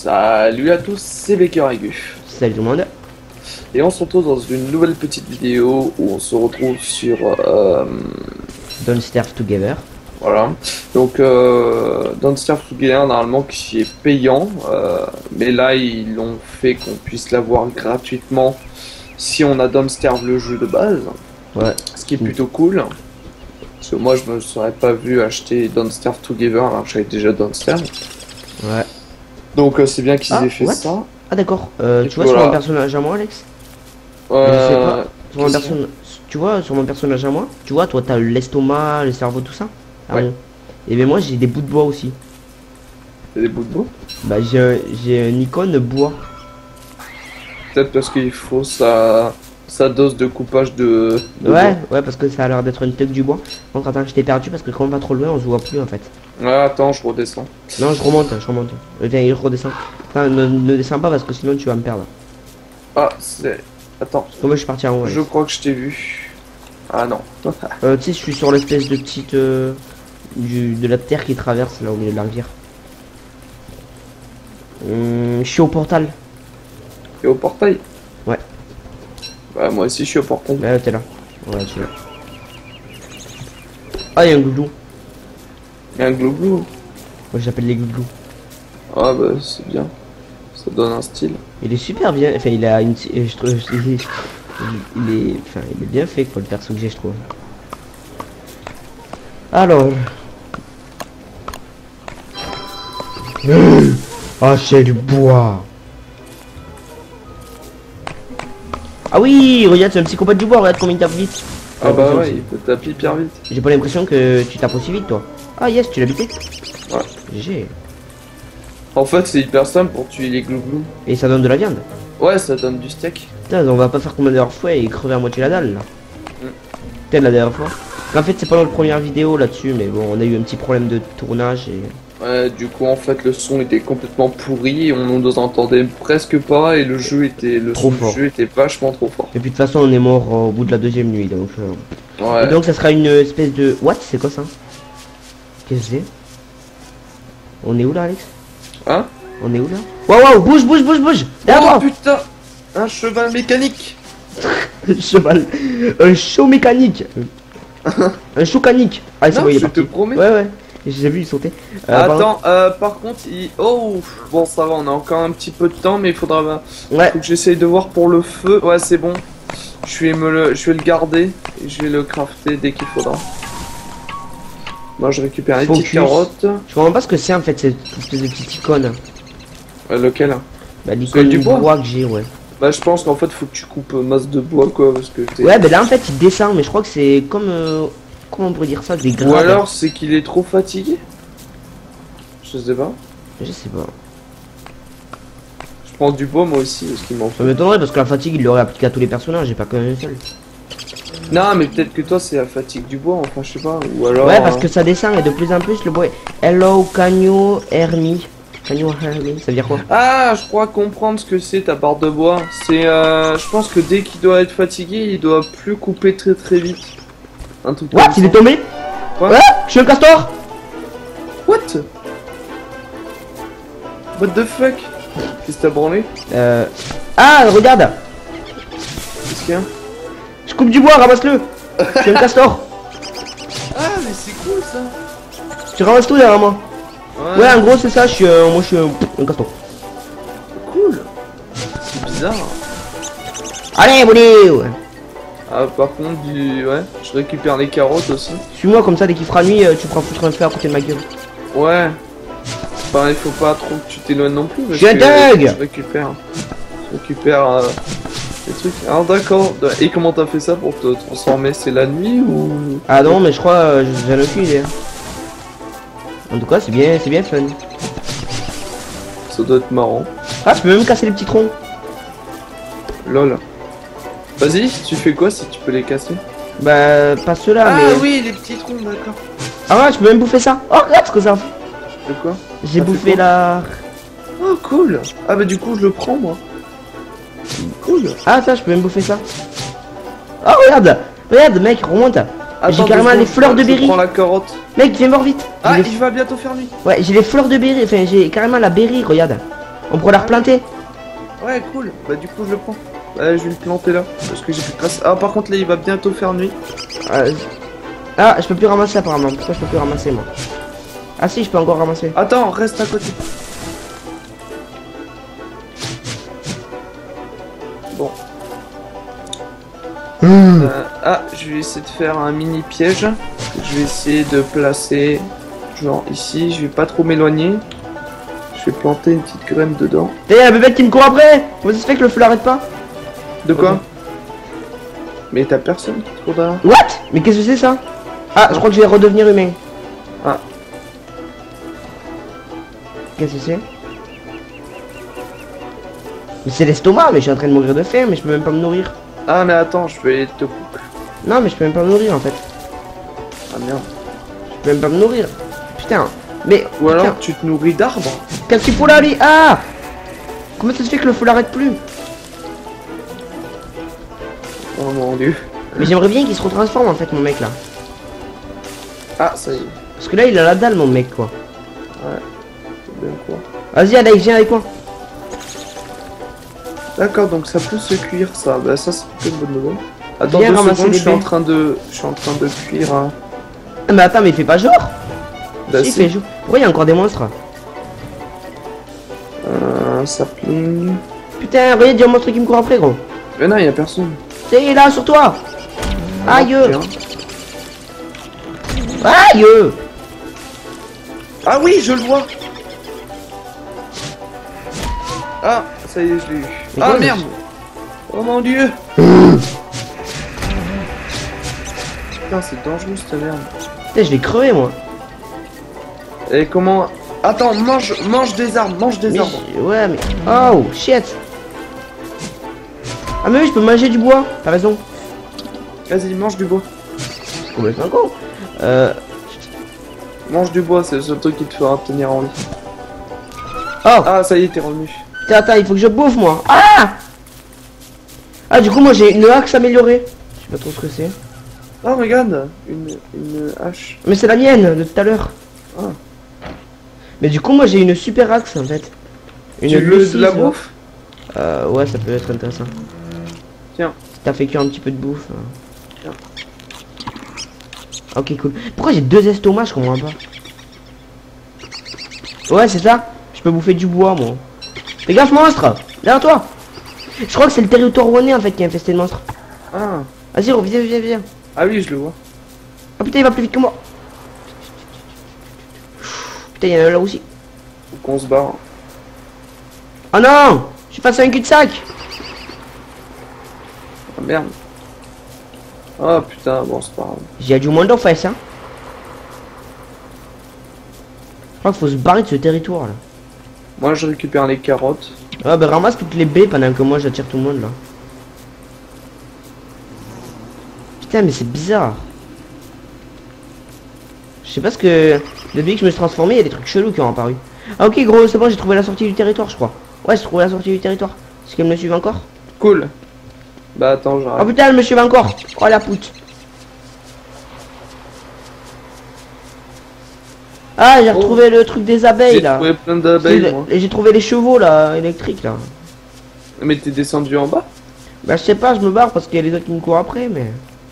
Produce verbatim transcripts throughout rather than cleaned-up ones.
Salut à tous, c'est Baker Aigu. Salut tout le monde. Et on se retrouve dans une nouvelle petite vidéo où on se retrouve sur... Euh, Don't Starve Together. Voilà. Donc, euh, Don't Starve Together, normalement, qui est payant. Euh, mais là, ils l'ont fait qu'on puisse l'avoir gratuitement si on a Don't Starve le jeu de base. Ouais. Ce qui est plutôt cool. Parce que moi, je me serais pas vu acheter Don't Starve Together alors que j'avais déjà Don't Starve. Ouais. Donc, euh, c'est bien qu'ils Ah, aient fait what ça. Ah d'accord. Euh, tu vois voilà. sur mon personnage à moi, Alex Euh, Je sais pas. Sur mon qu'est-ce perso... Tu vois sur mon personnage à moi, tu vois, toi t'as l'estomac, le cerveau, tout ça. Ah Ouais. bon. Et bien moi j'ai des bouts de bois aussi. T'as des bouts de bois? Bah j'ai j'ai une icône bois. Peut-être parce qu'il faut sa, sa dose de coupage de... de Ouais, ouais, parce que ça a l'air d'être une tech du bois. Donc attends, je t'ai perdu parce que quand on va trop loin, on se voit plus en fait. bois. Ouais, attends, je redescends. Non, je remonte, je remonte. Euh, Viens, je redescends. Enfin, ne, ne descends pas parce que sinon tu vas me perdre. Ah, c'est... Attends, Parce que moi je suis parti en haut. je Alex. crois que je t'ai vu. Ah non. Euh, tu sais, je suis sur l'espèce de petite... euh, du, de la terre qui traverse là au milieu de la rivière. Hum, je suis au portal. Et au portail? Ouais. Bah moi aussi je suis au portail. Là, t'es là. Ouais, tu es là. Ah, il y a un glouglou. Il y a un glou-glou. Moi j'appelle les glouglous. Ah bah c'est bien. Ça donne un style. Il est super bien. Enfin, il a une... Je trouve... Il est... Il est... Enfin, il est bien fait quoi, le perso que j'ai, je trouve. Alors... Ah, c'est du bois. Ah oui, regarde, c'est un psychopathe du bois, regarde combien il tape vite. Ah bah ouais, il peut taper hyper vite. J'ai pas l'impression que tu tapes aussi vite, toi. Ah yes, tu l'as buté. Ouais. G G. En fait c'est hyper simple pour tuer les glou-glou. Et ça donne de la viande. Ouais, ça donne du steak. Putain, on va pas faire comme la dernière fois et crever à moitié la dalle, là. Mm. Peut-être la dernière fois. En fait, c'est pas notre première vidéo là-dessus, mais bon, on a eu un petit problème de tournage et... Ouais, du coup en fait le son était complètement pourri, on nous entendait presque pas et le jeu était le Trop son fort. du jeu était vachement trop fort. Et puis de toute façon, on est mort euh, au bout de la deuxième nuit, donc... euh, Ouais. Et donc ça sera une espèce de... What? C'est quoi ça? Qu'est-ce que c'est? On est où là, Alex? Hein? On est où là? Waouh, waouh, bouge, bouge, bouge, bouge! Derrière Oh moi. putain! Un cheval mécanique! Cheval. Un show mécanique. Un show canique. Ah, c'est Non, bon, il est je te parti. promets. Ouais, ouais. J'ai vu, il sautait. Euh, pardon. Attends, euh, par contre, il... Oh, bon, ça va, on a encore un petit peu de temps, mais il faudra... Ouais. Faut que j'essaye de voir pour le feu. Ouais, c'est bon. Je vais, me le... je vais le garder et je vais le crafter dès qu'il faudra. Moi, je récupère les Focus. petites carottes. Je comprends pas ce que c'est en fait cette espèce de petite icône. Euh, lequel? Bah, l'icône du du bois. bois que j'ai, ouais. Bah, je pense qu'en fait, faut que tu coupes euh, masse de bois, quoi, parce que t'es... Ouais, bah là en fait il descend, mais je crois que c'est comme. euh, Comment on pourrait dire ça? Des Ou grades. alors, c'est qu'il est trop fatigué. Je sais pas. Je sais pas. Je prends du bois, moi aussi, parce qu'il m'en Ça faut. m'étonnerait parce que la fatigue il l'aurait appliqué à tous les personnages et pas qu'un seul. Non, mais peut-être que toi, c'est la fatigue du bois, enfin, je sais pas. Ou alors... Ouais, parce euh, que ça descend et de plus en plus le bois. Hello, Canyo, Hermie. Canyo, Hermie, ça veut dire quoi? Ah, je crois comprendre ce que c'est ta barre de bois. C'est, euh, je pense que dès qu'il doit être fatigué, il doit plus couper très très vite. Un truc What? comme Il ça. est tombé? Quoi? Ouais, je suis un castor! What? What the fuck? Qu'est-ce que t'as branlé? Euh. Ah, regarde! Qu'est-ce qu'il y a? Je coupe du bois, ramasse-le! Je suis un castor! Ah, mais c'est cool ça. Tu ramasses tout derrière moi! Ouais, Ouais, en gros, c'est ça, je suis, euh, moi je suis un, un castor. cool. C'est bizarre. Allez, bonnet! Ah, par contre, du... ouais, je récupère les carottes aussi. Suis-moi comme ça, dès qu'il fera nuit, euh, tu pourras foutre un feu à côté de ma gueule. Ouais. Enfin, il faut pas trop que tu t'éloignes non plus. parce Je suis un que thug. Je récupère. Je récupère euh, des trucs. Alors d'accord. Et comment t'as fait ça pour te transformer? C'est la nuit ou... Ah non, mais je crois, euh, j'en ai aucune idée. En tout cas, c'est bien, c'est bien fun. Ça doit être marrant. Ah, je peux même casser les petits troncs. Lol. Vas-y, tu fais quoi si tu peux les casser? Bah, pas ceux-là, Ah mais... oui, les petits troncs, d'accord. Ah ouais, je peux même bouffer ça. Oh, regarde ce que ça fait. De quoi? J'ai Ça fait bouffé quoi la... Oh cool. Ah bah du coup je le prends moi. Cool. Ah, ça, je peux même bouffer ça. Oh, regarde. Regarde, mec, remonte. J'ai Attends, carrément deux les secondes, fleurs de je berry. prends la carotte. Mec, viens voir vite. Ah, J'ai les- il va bientôt faire nuit. Ouais, j'ai les fleurs de berry. Enfin, j'ai carrément la berry, regarde. On pourrait la replanter. Ouais, cool. Bah, du coup, je le prends. Ouais, je vais le planter là. Parce que j'ai plus de place. Ah, par contre, là, il va bientôt faire nuit. Euh, Ah, je peux plus ramasser apparemment. Pourquoi je peux plus ramasser moi? Ah si, je peux encore ramasser. Attends, reste à côté. Bon. Mmh. Euh, ah, je vais essayer de faire un mini piège. Je vais essayer de placer, genre ici. Je vais pas trop m'éloigner. Je vais planter une petite graine dedans. T'as y'a la bébête qui me court après. Comment ça se fait que le feu l'arrête pas? De quoi? Ok. Mais t'as personne qui te court derrière. What? Mais qu'est-ce que c'est ça? Ah, je crois que je vais redevenir humain. Ah. Qu'est-ce que c'est? Mais c'est l'estomac, mais je suis en train de mourir de faim, mais je peux même pas me nourrir. Ah, mais attends, je vais te couper. Non, mais je peux même pas me nourrir en fait. Ah merde. Je peux même pas me nourrir. Putain. Mais. Ou alors putain. tu te nourris d'arbres. Qu'est-ce qu'il faut là, lui? Ah! Comment ça se fait que le feu l'arrête plus? Oh mon dieu. Mais j'aimerais bien qu'il se retransforme en fait, mon mec là. Ah, ça y est. Parce que là, il a la dalle, mon mec quoi. Ouais. C'est bien quoi. Vas-y, Alex, viens avec moi. D'accord, donc ça peut se cuire ça. Bah ça c'est plutôt une bonne nouvelle. Attends Viens deux ramasser secondes, les je suis en baies. train de. Je suis en train de cuire un. Ah, mais attends, mais il fait pas genre. Bah, Si, il si. fait jour. Pourquoi il y a encore des monstres? Un sapling. Putain, regarde, il y a un monstre qui me court après, gros. Mais non, il y a personne. C'est là, sur toi. Aïe. Tiens. Aïe. Ah oui, je le vois. Ah, ça y est, je l'ai eu. Mais Ah quoi, merde. Oh mon dieu. Putain, c'est dangereux cette merde. Putain, je vais crever, moi. Et comment... Attends, mange, mange des arbres, mange des Mais arbres. j- ouais, mais... Oh, shit. Ah, mais oui, je peux manger du bois. T'as raison. Vas-y, mange du bois. C'est complètement con. Euh... Mange du bois, c'est le seul truc qui te fera tenir en vie. Oh. Ah, ça y est, t'es revenu. Putain, attends, il faut que je bouffe, moi. Ah. Ah, du coup, moi, j'ai une axe améliorée. Je sais pas trop ce que c'est. Oh, regarde, une, une hache. Mais c'est la mienne, de tout à l'heure. Ah. Mais du coup, moi, j'ai une super axe, en fait. Une Tu veux Lucie, de la ça. bouffe? Euh, ouais, ça peut être intéressant. Tiens. Si t'as fait cuire un petit peu de bouffe. hein. Tiens. Ok, cool. Pourquoi j'ai deux estomacs, je comprends pas. Ouais, c'est ça. Je peux bouffer du bois, moi. Fais gaffe, monstre. Derrière toi. Je crois que c'est le territoire rouennais, en fait, qui est infesté de monstres. Ah. Vas-y, viens, viens, viens. Ah oui, je le vois. Oh putain, il va plus vite que moi. Putain, il y en a là aussi. Faut qu'on se barre. Oh non. Je suis passé à un cul-de-sac. Ah merde. Oh putain, bon, c'est pas grave. J'ai du monde en face, hein. Je crois qu'il faut se barrer de ce territoire, là. Moi, je récupère les carottes. Ah bah ramasse toutes les baies pendant que moi j'attire tout le monde là. Putain mais c'est bizarre. Je sais pas ce que... Depuis que je me suis transformé, il y a des trucs chelous qui ont apparu. Ah ok gros, c'est bon, j'ai trouvé la sortie du territoire je crois. Ouais, j'ai trouvé la sortie du territoire. Est-ce qu'elle me suit encore? Cool. Bah attends, Oh j'arrête. putain, elle me suit encore. Oh la pute. Ah, j'ai Oh. retrouvé le truc des abeilles J'ai là. trouvé plein d'abeilles, C'est- moi. Et j'ai trouvé les chevaux là, électriques là. Mais t'es descendu en bas? Bah je sais pas, je me barre parce qu'il y a les autres qui me courent après, mais...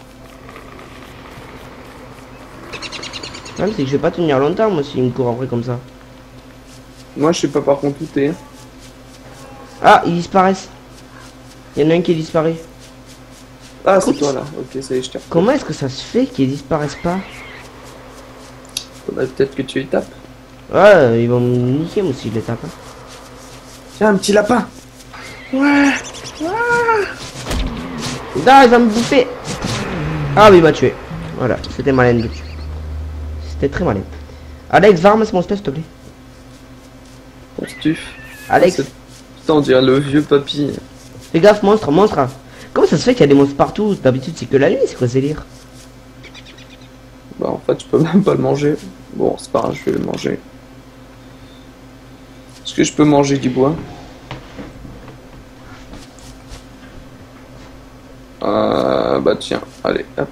Le problème c'est que je vais pas tenir longtemps moi s'ils me courent après comme ça. Moi, je sais pas par contre où t'es. Ah, ils disparaissent. Il y en a un qui disparaît. Ah, c'est Écoute. toi là. Ok, ça y est, je t'ai repris. Comment est-ce que ça se fait qu'ils disparaissent pas? Faudrait peut-être que tu les tapes. Ouais, ils vont me niquer moi s'ils les tapent. hein. Tiens, un petit lapin. Ouais. Non, il va me bouffer. Ah oui, il m'a tué. Voilà, c'était malin de tuer. C'était très malin. Alex, va ramasser mon stuff s'il te plaît. Ton stuff. Alex, Ah, c'est- Putain, on dirait le vieux papy. fais gaffe, monstre, monstre. Comment ça se fait qu'il y a des monstres partout? D'habitude c'est que la nuit, c'est quoi ce délire? Bah, en fait, je peux même pas le manger. Bon, c'est pas grave, je vais le manger. Est-ce que je peux manger du bois? Euh, bah tiens, allez, hop.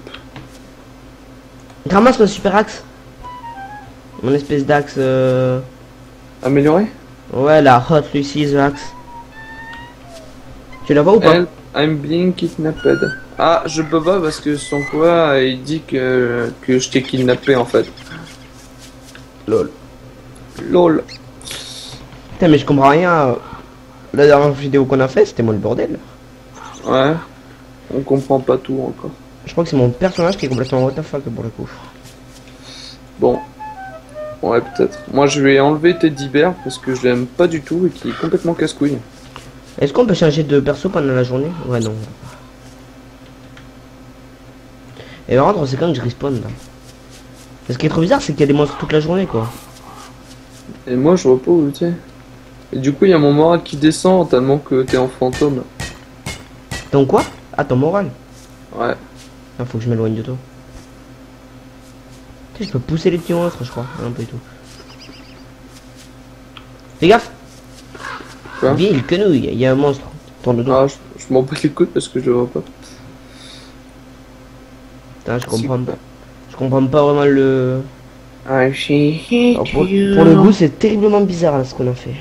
Ramasse mon super axe. Mon espèce d'axe. Euh... Amélioré? Ouais, la Hot Lucy's Max. Tu la vois ou pas? Elle, I'm being kidnapped. Ah, je peux pas parce que son quoi, il dit que, que je t'ai kidnappé en fait. Lol. Lol. Putain, mais je comprends rien. La dernière vidéo qu'on a fait, c'était moi le bordel. Ouais. On comprend pas tout encore. Je crois que c'est mon personnage qui est complètement what the fuck pour le coup. Bon. Ouais, peut-être. Moi, je vais enlever Teddy Bear parce que je l'aime pas du tout et qu'il est complètement casse-couille. Est-ce qu'on peut changer de perso pendant la journée? Ouais, non. Et par contre, c'est quand que je respawn là. Et ce qui est trop bizarre, c'est qu'il y a des monstres toute la journée quoi. Et moi, je vois pas où tu es. Et du coup, il y a mon moral qui descend tellement que t'es en fantôme. Ton quoi? Ah, ton moral. Ouais. Ah, faut que je m'éloigne de toi. Putain, je peux pousser les petits monstres, je crois. Non, pas du tout. Fais gaffe. Quoi? Ville, quenouille, il y a un monstre. Tourne le dos. Ah, je, je m'en bats les couilles parce que je le vois pas. Putain, je comprends pas. Je comprends pas vraiment le... I see Alors, pour, pour le goût, c'est terriblement bizarre là, ce qu'on a fait.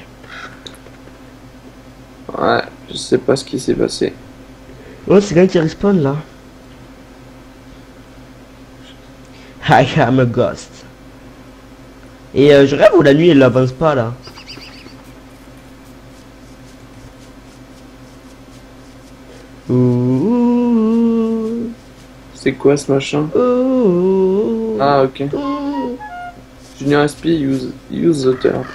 Ouais, je sais pas ce qui s'est passé. Oh, c'est quand qui respawn là. I am a ghost. Et euh, je rêve où la nuit elle avance pas là. Ouh, C'est quoi ce machin? ouh, Ah, ok. ouh. Junior S P, use, use the dirt.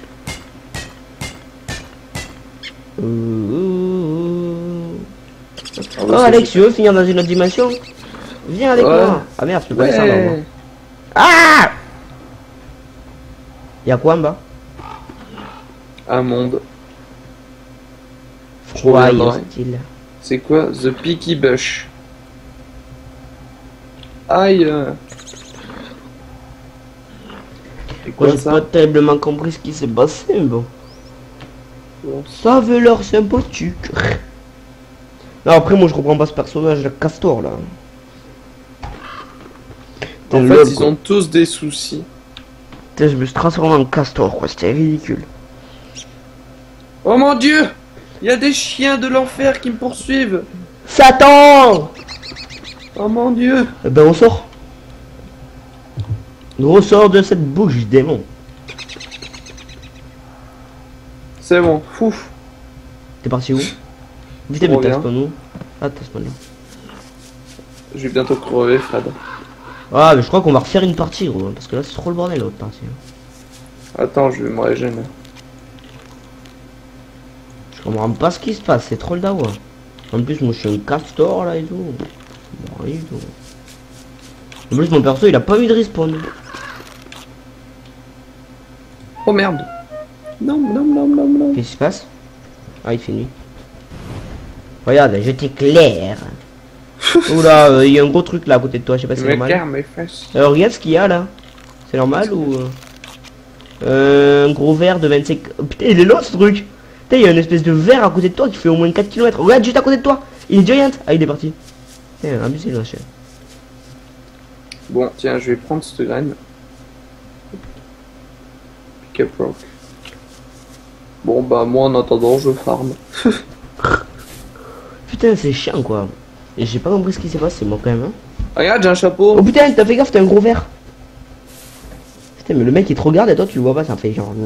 Ouh. Ah, Oh bah, ça, Alex, tu veux finir dans une autre dimension? Viens avec Ouais. moi. Ah merde, je peux pas descendre là, moi. Ouais. Ah, y'a quoi en bas? Un monde. Froid et reviendrai. hostile. C'est quoi? The Peaky Bush. Aïe. euh. C'est Moi quoi j'ai ça? pas terriblement compris ce qui s'est passé, mais bon. Bon. Ça avait l'air sympathique. Non, après moi je comprends pas ce personnage, le castor là. En Putain, fait, lol, ils quoi. ont tous des soucis. Putain, je me suis transformé en castor quoi, c'était ridicule. Oh mon dieu! Il y a des chiens de l'enfer qui me poursuivent! Satan! Oh mon dieu! Eh ben on sort. On ressort de cette bouche démon. C'est bon, fouf! T'es parti où? Putain Je mais t'as reviens. spawn où? Ah t'as spawn là. Je vais bientôt crever, Fred. Ah mais je crois qu'on va refaire une partie gros, parce que là c'est trop le bordel l'autre partie. Attends, je vais me régénérer. Je comprends pas ce qui se passe, c'est trop le dawa. En plus moi je suis un castor là et tout. Bon, rien du tout. En plus mon perso il a pas eu de respawn. Oh merde! Non, non, non, non, non. Qu'est-ce qui se passe? Ah il fait nuit. Regarde, je t'éclaire. Oula, il euh, y a un gros truc là à côté de toi, je sais pas si Je c'est me normal. carre mes fesses. Alors regarde ce qu'il y a là. C'est normal ou... euh, euh, un gros verre de vingt-cinq... Oh, putain il est long ce truc. Putain il y a une espèce de verre à côté de toi qui fait au moins quatre kilomètres. Regarde juste à côté de toi. Il est giant. Ah il est parti. Putain abusé le machin. Bon, tiens, je vais prendre cette graine. Pick up rock. Bon, bah, moi en attendant, je farm. Putain c'est chiant quoi. Et j'ai pas compris ce qui s'est passé moi quand même hein. Regarde, j'ai un chapeau. Oh putain t'as fait gaffe t'as un gros verre. Putain mais le mec il te regarde et toi tu le vois pas, ça fait genre...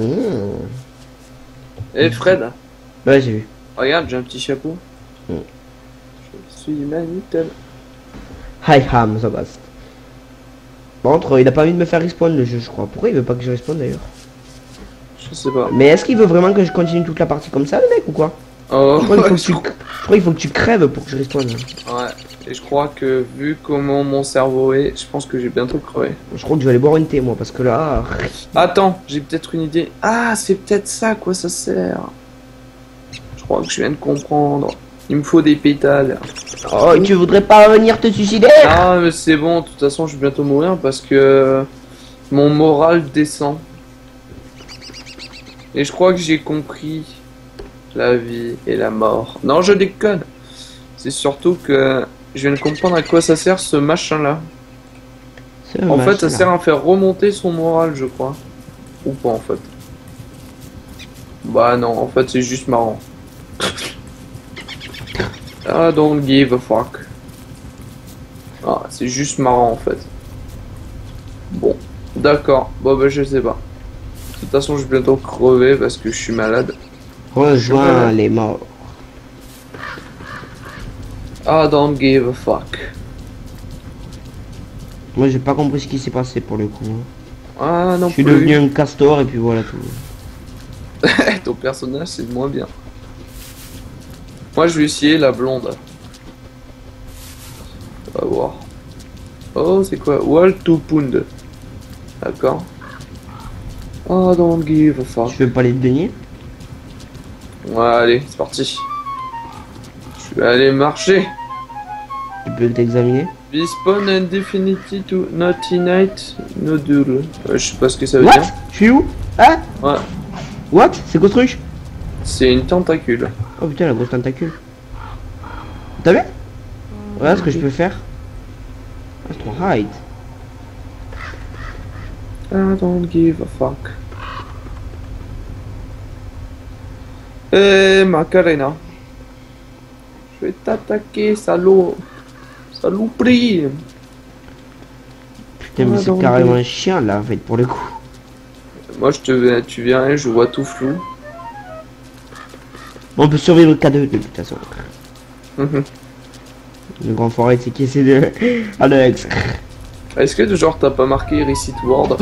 Eh Fred, Ouais j'ai vu. regarde, j'ai un petit chapeau. Mm. Je suis humanitaire. Hi Ham the Ghost. Par contre il a pas envie de me faire respawn le jeu je crois. Pourquoi il veut pas que je respawn d'ailleurs? Je sais pas. Mais est-ce qu'il veut vraiment que je continue toute la partie comme ça le mec ou quoi? Oh, Je crois qu'il faut, ouais, que tu... je crois qu'il faut que tu crèves pour que je respawn. ouais, et je crois que vu comment mon cerveau est, je pense que j'ai bientôt crevé. Je crois que je vais aller boire une thé moi parce que là... Attends, j'ai peut-être une idée. Ah, c'est peut-être ça à quoi ça sert. Je crois que je viens de comprendre. Il me faut des pétales. Oh tu voudrais pas venir te suicider? Ah, mais c'est bon, de toute façon, je vais bientôt mourir parce que mon moral descend. Et je crois que j'ai compris la vie et la mort. Non, je déconne. C'est surtout que je viens de comprendre à quoi ça sert ce machin-là. C'est un En fait, machin, ça là. sert à faire remonter son moral, je crois. Ou pas, en fait. Bah non, en fait c'est juste marrant. Ah, don't give a fuck. Ah, c'est juste marrant en fait. Bon, d'accord. Bon bah je sais pas. De toute façon je vais bientôt crever parce que je suis malade. Rejoins les morts. Ah, don't give a fuck. Moi j'ai pas compris ce qui s'est passé pour le coup. Ah non Je suis plus. devenu un castor et puis voilà tout. Ton personnage c'est moins bien. Moi je vais essayer la blonde. On va voir. Oh c'est quoi? Wall to Pound. D'accord. Oh don't give a fuck. Tu veux pas les baigner? Ouais allez, c'est parti. Je vais aller marcher. Tu peux t'examiner? We spawn indefinity to naughty night nodule. Ouais, je sais pas ce que ça veut What? dire. Je suis où? Hein? Ouais, What? C'est quoi ce truc? c'est une tentacule. Oh putain la grosse tentacule. T'as vu? Regarde ce que je peux faire. Ah, c'est ton hide. I don't give a fuck. Eh Macarena. Je vais t'attaquer, salaud. Saloperie. Putain mais Ah, c'est donc, carrément oui. un chien là en fait pour le coup. Moi je te viens, tu viens et je vois tout flou. On peut survivre K deux de toute façon. Mhm. Le grand forêt c'est qui essaie de... Alex. Est-ce que genre t'as pas marqué Reset World?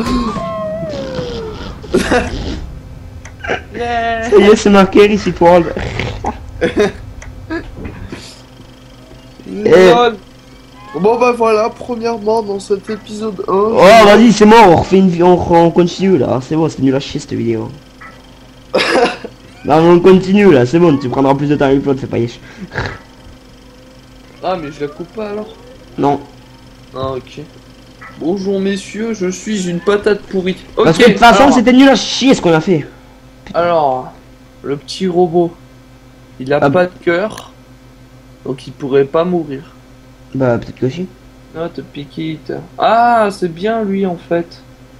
Yeah. Ça y est c'est marqué ici World. Lol. Bon bah voilà, première mort dans cet épisode un. Oh vas-y c'est mort, on refait une vie, on, on continue là, c'est bon, c'est nul à chier cette vidéo. Non on continue là, c'est bon, tu prendras plus de temps avec l'autre, c'est pas yesh. Ah mais je la coupe pas alors? Non. Ah ok. Bonjour messieurs, je suis une patate pourrie. Ok, Parce que de toute façon alors, c'était nul à chier ce qu'on a fait. alors, le petit robot, il a Ah. pas de cœur, donc il pourrait pas mourir. Bah peut-être que aussi. Not a pick it. Ah, c'est bien lui en fait.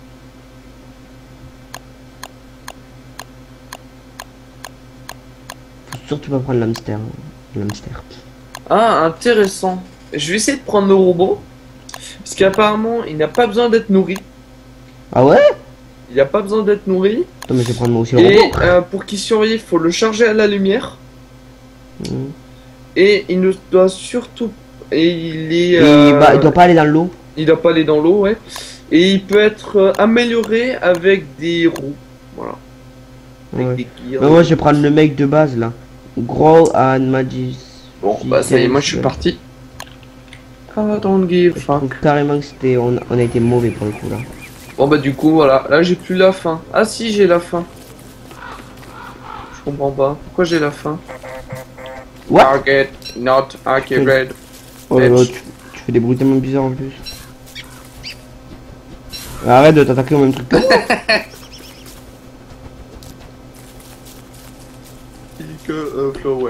Faut surtout pas prendre l'hamster. hein. L'hamster. Ah, intéressant. Je vais essayer de prendre le robot, parce qu'apparemment il n'a pas besoin d'être nourri. Ah ouais? Il n'a pas besoin d'être nourri. Attends mais je vais prendre moi aussi le Et robot. euh, pour qu'il survive, faut le charger à la lumière. Mhm. Et il ne doit surtout. Et il est. Et euh, bah il doit pas aller dans l'eau. il doit pas aller dans l'eau, ouais. Et il peut être euh, amélioré avec des roues. Voilà. Avec Ouais. des gears. Bah moi je vais prendre le mec de base là. Grow and Magis. Bon, bah ça y est, moi je suis parti. Ah, don't give a Je trouve fuck. carrément que c'était. On, on a été mauvais pour le coup là. Bon, bah du coup, voilà. Là, j'ai plus la faim. Ah, si, j'ai la faim. Je comprends pas. Pourquoi j'ai la faim? What? Target not accurate. Oh là là, tu, tu fais des bruits tellement bizarres en plus. Arrête de t'attaquer au même truc. Pick a flower.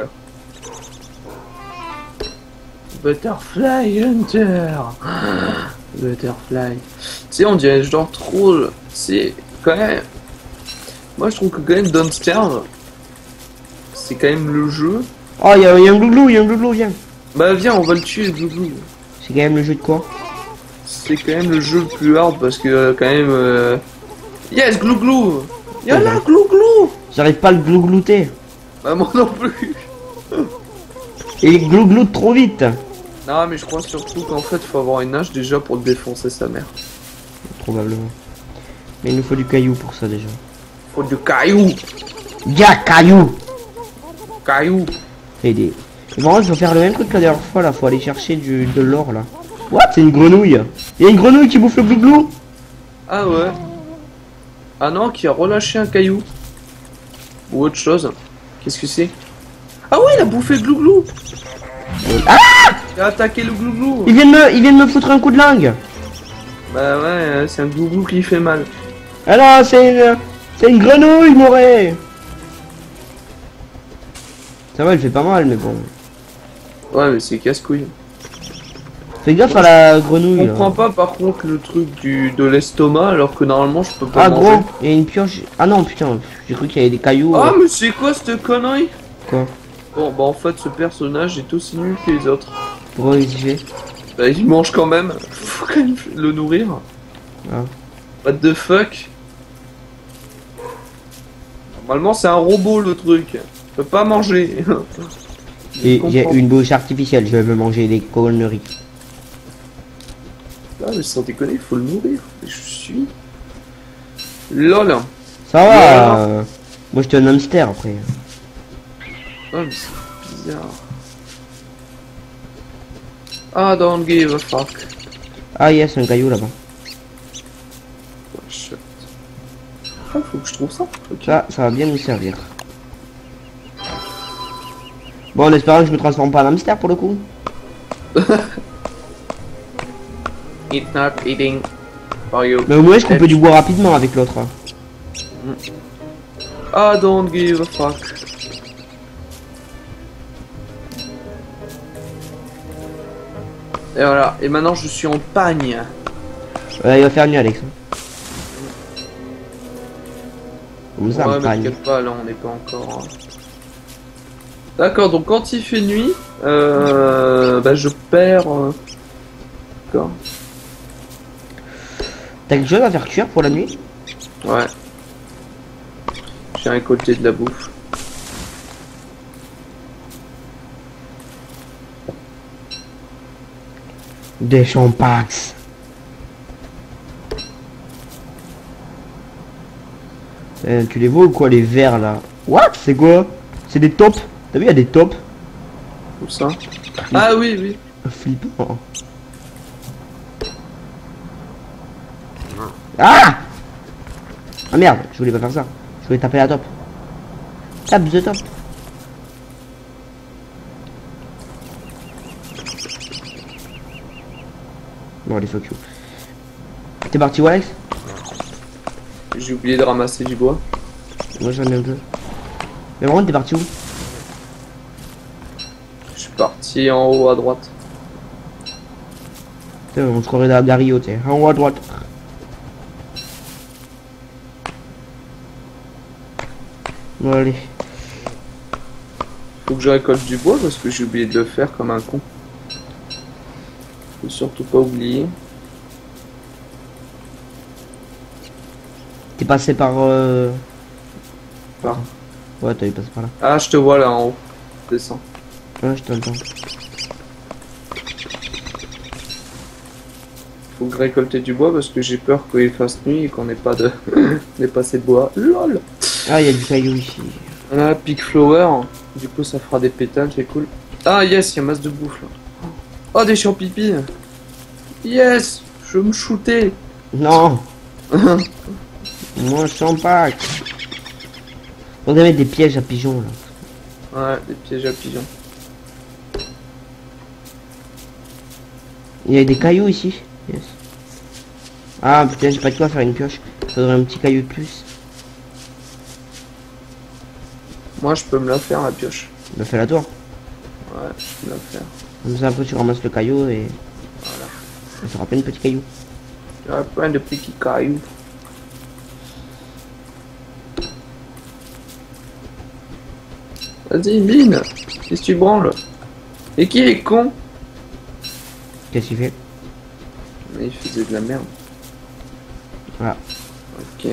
Butterfly Hunter. Butterfly. Tu sais, on dirait genre trop. C'est quand même. Moi, je trouve que quand même Don't Starve, c'est quand même le jeu. Oh y'a y a un glouglou, y'a un glouglou, viens. Bah viens, on va le tuer, Glouglou. C'est quand même le jeu de quoi? C'est quand même le jeu le plus hard parce que euh, quand même. Euh... Yes, Glouglou. Y'a là, Glouglou. J'arrive pas à le glouglouter. Bah moi non plus. Et il glougloute trop vite. Non, mais je crois surtout qu'en fait, faut avoir une hache déjà pour défoncer sa mère. Probablement. Mais il nous faut du caillou pour ça déjà. Faut du caillou. Y'a caillou. Caillou. Et des... Et vraiment je vais faire le même truc que la dernière fois là, faut aller chercher du, de l'or là. What? C'est une grenouille. Y'a une grenouille qui bouffe le glouglou. Ah ouais. Ah non, qui a relâché un caillou. Ou autre chose. Qu'est-ce que c'est? Ah ouais, il a bouffé le Glouglou. Ah! Il a attaqué le Glouglou. Il vient de me, il vient de me foutre un coup de langue. Bah ouais, c'est un Glouglou qui fait mal. Alors c'est une, c'est une grenouille Morée. Ça va, elle fait pas mal mais bon. Ouais, mais c'est casse-couille. Fais gaffe à la grenouille. Je là. comprends pas par contre le truc du de l'estomac alors que normalement je peux pas Ah manger. gros, il y a une pioche. Ah non putain, j'ai cru qu'il y avait des cailloux. Ah euh. mais c'est quoi cette connerie? Quoi? Bon bah en fait ce personnage est aussi nul que les autres. Pourquoi il fait? Bah il mange quand même. Faut quand même le nourrir. Ah. What the fuck? Normalement c'est un robot le truc. Il peut pas manger. Et Je j'ai comprends. une bouche artificielle, je vais me manger des conneries. Ah mais sans déconner, il faut le nourrir. Et je suis... LOL. Ça va Voilà. euh, moi j'étais un hamster après. Ah mais c'est bizarre. Ah don't give a fuck. Ah yes, un caillou là-bas. Oh, shit. Ah faut que je trouve ça. Ok. Ça, ça va bien nous servir. Bon, en espérant que je me transforme pas en hamster pour le coup. It's not eating for you. Mais au moins je coupe du bois rapidement avec l'autre. Ah don't give a fuck. Et voilà, et maintenant je suis en pagne. Ouais, il va faire nuit Alex. Comme ça, Ouais, en mais pagne. t'inquiète pas, là on n'est pas encore. hein. D'accord, donc quand il fait nuit, euh, bah je perds. euh, D'accord. T'as quelque chose à faire cuire pour la nuit? Ouais. J'ai récolté de la bouffe. Des champax. Euh, tu les vois ou quoi les verres là? What? C'est quoi? C'est des tops? T'as vu, il y a des tops? Tout ça. Ah oui, oui. Flippant. Ah! Ah merde, je voulais pas faire ça. Je voulais taper la top. Tape the top. Bon, allez, fuck you. T'es parti où, Alex? J'ai oublié de ramasser du bois. Moi j'en ai un peu. Mais vraiment, t'es parti où? Je suis parti en haut à droite. Putain, on se croirait dans Dario, t'es en haut à droite. Bon, allez. Faut que je récolte du bois parce que j'ai oublié de le faire comme un con. Faut surtout pas oublier. T'es passé par. Euh... Par- Ouais, t'es passé par là. Ah, je te vois là en haut. Descends. Ouais, je t'entends. Faut que je récolte du bois parce que j'ai peur qu'il fasse nuit et qu'on n'ait pas de. n'ait pas assez de bois. LOL. Ah, il y a du caillou ici. On a Pig Flower. Du coup, ça fera des pétales, c'est cool. Ah, yes, il y a masse de bouffe là. Oh, des champipi. Yes, je veux me shooter. Non! Moi, je sens pas. On va mettre des pièges à pigeons là. Ouais, des pièges à pigeons. Il y a des cailloux ici. Yes. Ah putain, j'ai pas de quoi faire une pioche. Faudrait un petit caillou de plus. Moi, je peux me la faire, la pioche. Bah fais-la toi. Ouais, je peux me la faire. Comme ça après tu ramasses le caillou et. Voilà. Ça fera plein de petits cailloux. Il y a plein de petits cailloux. Vas-y, mine. Qu'est-ce que tu branles? Et qui est con? Qu'est-ce qu'il fait? Il faisait de la merde. Voilà. Ok.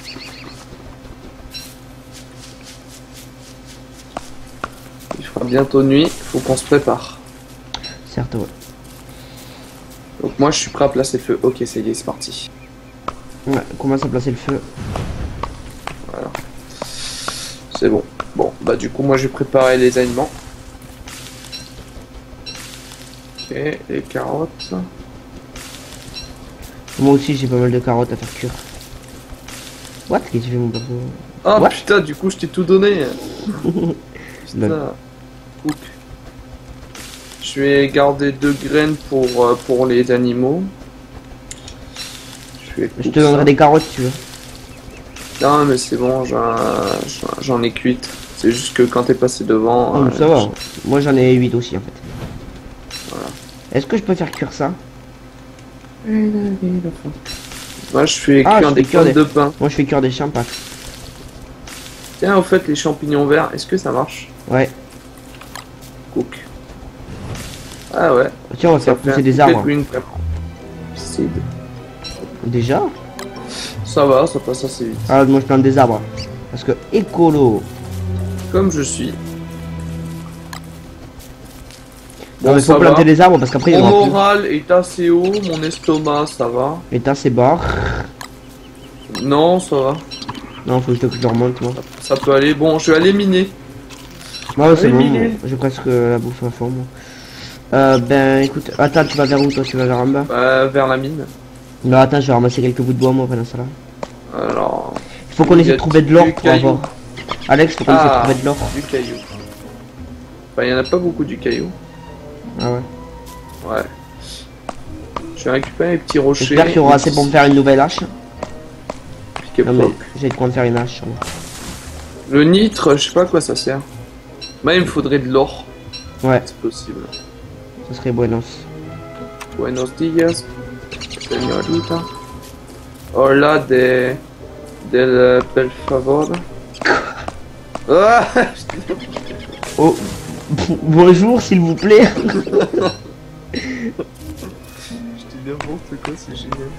Il fera bientôt nuit, faut qu'on se prépare. Certes, ouais. Donc moi je suis prêt à placer le feu. Ok, ça y est, c'est parti. Ouais, on commence à placer le feu. Voilà. C'est bon. Bon, bah du coup moi j'ai préparé les aliments. Ok, les carottes. Moi aussi j'ai pas mal de carottes à faire cuire. What? Qu'est-ce que tu fais mon perso? Ah What? putain, du coup je t'ai tout donné. Lol. Putain. Coupe. Je vais garder deux graines pour, euh, pour les animaux. Je, vais Je couper te donnerai ça. des carottes si tu veux. Non mais c'est bon, j'en j'en- j'en ai cuite. C'est juste que quand t'es passé devant... Oh, euh, ça va. Moi j'en ai huit aussi en fait. Est-ce que je peux faire cuire ça? Moi je fais Ah, cuire je des fais cuire pommes des- de pain. Moi je fais cuire des champacs. Tiens, au fait, les champignons verts, est-ce que ça marche? Ouais. Cook. Ah ouais. Tiens, on va Ça faire fait pousser un des ticket arbres. green pepper. Seed. Déjà? Ça va, ça passe assez vite. Ah, moi je plante des arbres. Parce que écolo. Comme je suis. Non, mais faut ça planter va. des arbres parce qu'après il y Mon aura plus. moral est assez haut, mon estomac ça va. L'état c'est bas. Non, ça va. Non, faut juste que je le remonte moi. Ça peut aller. Bon, je vais aller miner. Ouais, c'est Allez, bon, miner. moi. J'ai presque la bouffe à fond moi. Euh, ben écoute, attends, tu vas vers où toi? Tu vas vers en bas? Euh, vers la mine. Non, attends, je vais ramasser quelques bouts de bois moi pendant ça là. Alors. Il faut qu'on Il y essaie a de trouver de l'or du pour caillou. avoir. Alex, faut qu'on essaie de Ah, trouver de l'or. du caillou. Enfin, il y en a pas beaucoup du caillou. Ah ouais. Ouais. Je vais récupérer les petits rochers. J'espère qu'il y aura assez pour me faire une nouvelle hache. Pick up Non mais rock. j'ai de quoi me faire une hache. Moi. Le nitre, je sais pas à quoi ça sert. Moi, il me faudrait de l'or. Ouais, C'est possible. ce serait buenos. Buenos dias, señorita. Hola de... del per favor. Ah, je dis Oh, bonjour s'il vous plaît. je dis n'importe quoi, c'est génial.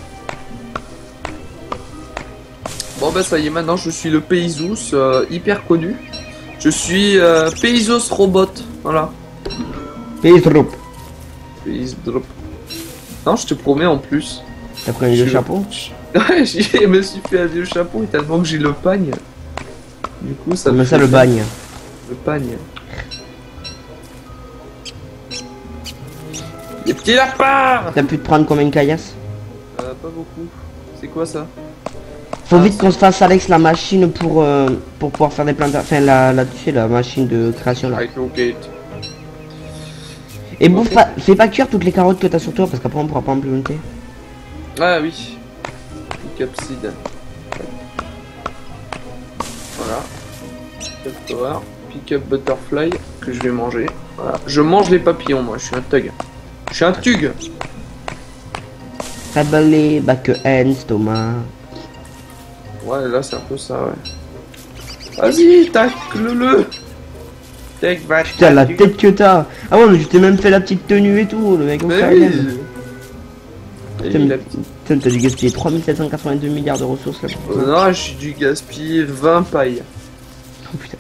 Bon bah ça y est, maintenant je suis le Paysous, euh, hyper connu. Je suis euh, Paysos Robot, voilà. Pays trop. Pays Drop. Non, je te promets en plus. T'as pris un vieux Je- chapeau? Ouais, je me suis fait un vieux chapeau et tellement que j'ai le pagne. Du coup, ça On me met ça fait le bagne. Le pagne. Les petits lapins. T'as pu te prendre combien de caillasses? Euh, pas beaucoup. C'est quoi ça? Faut Ah, vite qu'on se fasse Alex la machine pour euh, pour pouvoir faire des plantes. Enfin la la tu sais la machine de création là. Avec Locate. Et bouffe pas, fais pas cuire toutes les carottes que t'as sur toi parce qu'après on pourra pas implémenter. Ah oui. Pick up seed. Voilà. Pick up power. Pick up butterfly que je vais manger. Voilà. Je mange les papillons, moi. Je suis un thug. Je suis un tug. Tabalé, back hands, Thomas. Ouais, là c'est un peu ça, ouais. Vas-y, tacle-le. Take back. Putain la tête que t'as. Ah ouais mais tu t'es même fait la petite tenue et tout le mec au Mais carré. oui. Et Putain, il mais- a- putain, t'as dû gaspiller trois mille sept cent quatre-vingt-deux milliards de ressources là. Euh, Non, j'ai dû gaspiller vingt pailles. Oh putain.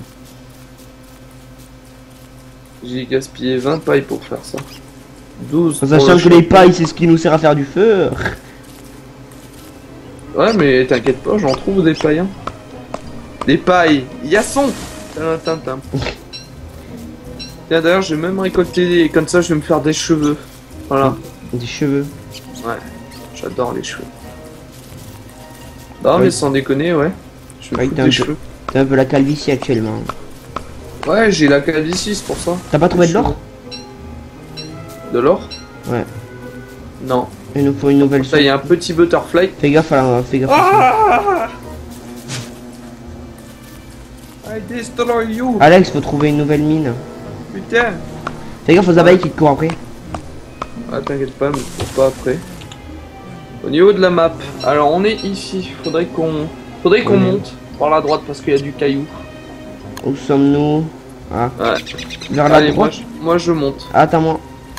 J'ai gaspillé vingt pailles pour faire ça. douze. En pour sachant le que les chapeau. pailles c'est ce qui nous sert à faire du feu. Ouais, mais t'inquiète pas, j'en trouve des pailles. Hein. Des pailles. Yasson. Tintin, tintin. Tiens, d'ailleurs, j'ai même récolté des... Comme ça, je vais me faire des cheveux. Voilà. Des cheveux. Ouais. J'adore les cheveux. Non, Ouais. mais sans déconner, ouais. Je me Ouais, fous t'es un des peu- cheveux. T'as un peu la calvitie actuellement. Ouais, j'ai la calvitie, c'est pour ça. T'as pas trouvé de l'or? De l'or? Ouais. Non. Il nous faut une nouvelle Ça, il y a un petit butterfly. Fais gaffe à la... Fais gaffe à ça. Ah! I destroy you. Alex, faut trouver une nouvelle mine. Putain. Fais gaffe aux abeilles qui te courent après. Ah, t'inquiète pas, mais faut pas après. Au niveau de la map, alors on est ici. Faudrait qu'on, faudrait qu'on Ouais. monte par la droite parce qu'il y a du caillou. Où sommes-nous? Ah, Ouais. vers la Allez, moi droite. je, moi je monte. Attends-moi.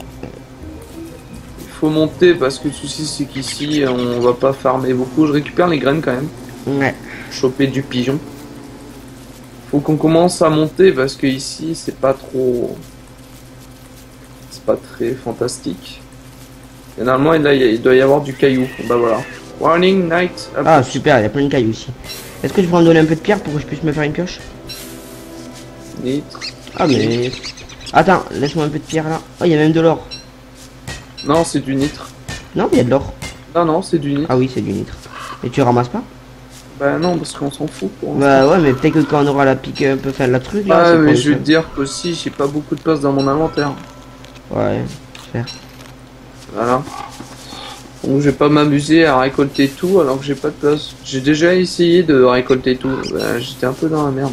Il faut monter parce que le souci c'est qu'ici on va pas farmer beaucoup. Je récupère les graines quand même. Ouais. Choper du pigeon. Faut qu'on commence à monter parce que ici c'est pas trop, c'est pas très fantastique. Et normalement là il y a- il doit y avoir du caillou. Bah voilà. Warning night. Hop. Ah, super, il y a plein de cailloux ici. Est-ce que tu pourrais me donner un peu de pierre pour que je puisse me faire une pioche? Nitre. Ah, mais... Attends, laisse-moi un peu de pierre là. Oh, il y a même de l'or. Non, c'est du nitre. Non, il y a de l'or. Non, non, c'est du nitre. Ah oui, c'est du nitre. Et tu ramasses pas? Bah non, parce qu'on s'en fout pour l'instant. Bah ouais, mais peut-être que quand on aura la pique un peu, enfin la truc là. Ah, c'est mais pour je vais le te dire qu'aussi, j'ai pas beaucoup de place dans mon inventaire. fun. Ouais, faire. Voilà. Donc je vais pas m'amuser à récolter tout alors que j'ai pas de place. J'ai déjà essayé de récolter tout. Bah, j'étais un peu dans la merde.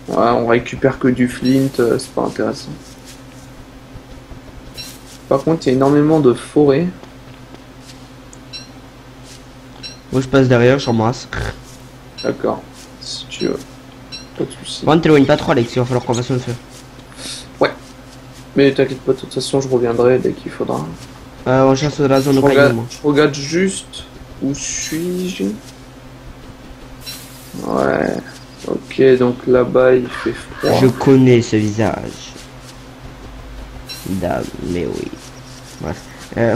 Ouais, on récupère que du flint, euh, c'est pas intéressant. Par contre, il y a énormément de forêts. Moi je passe derrière, je ramasse. D'accord, si tu veux. Pas de soucis. Bon, t'éloigne pas trop, Alex, il va falloir qu'on fasse le feu. Ouais. Mais t'inquiète pas, de toute façon, je reviendrai dès qu'il faudra. Euh, on cherche la zone Je au caillou, regarde, moi. je regarde juste où suis-je. Ouais. Ok, donc là-bas il fait froid. Je connais ce visage. Dame, mais oui. Bref. Euh,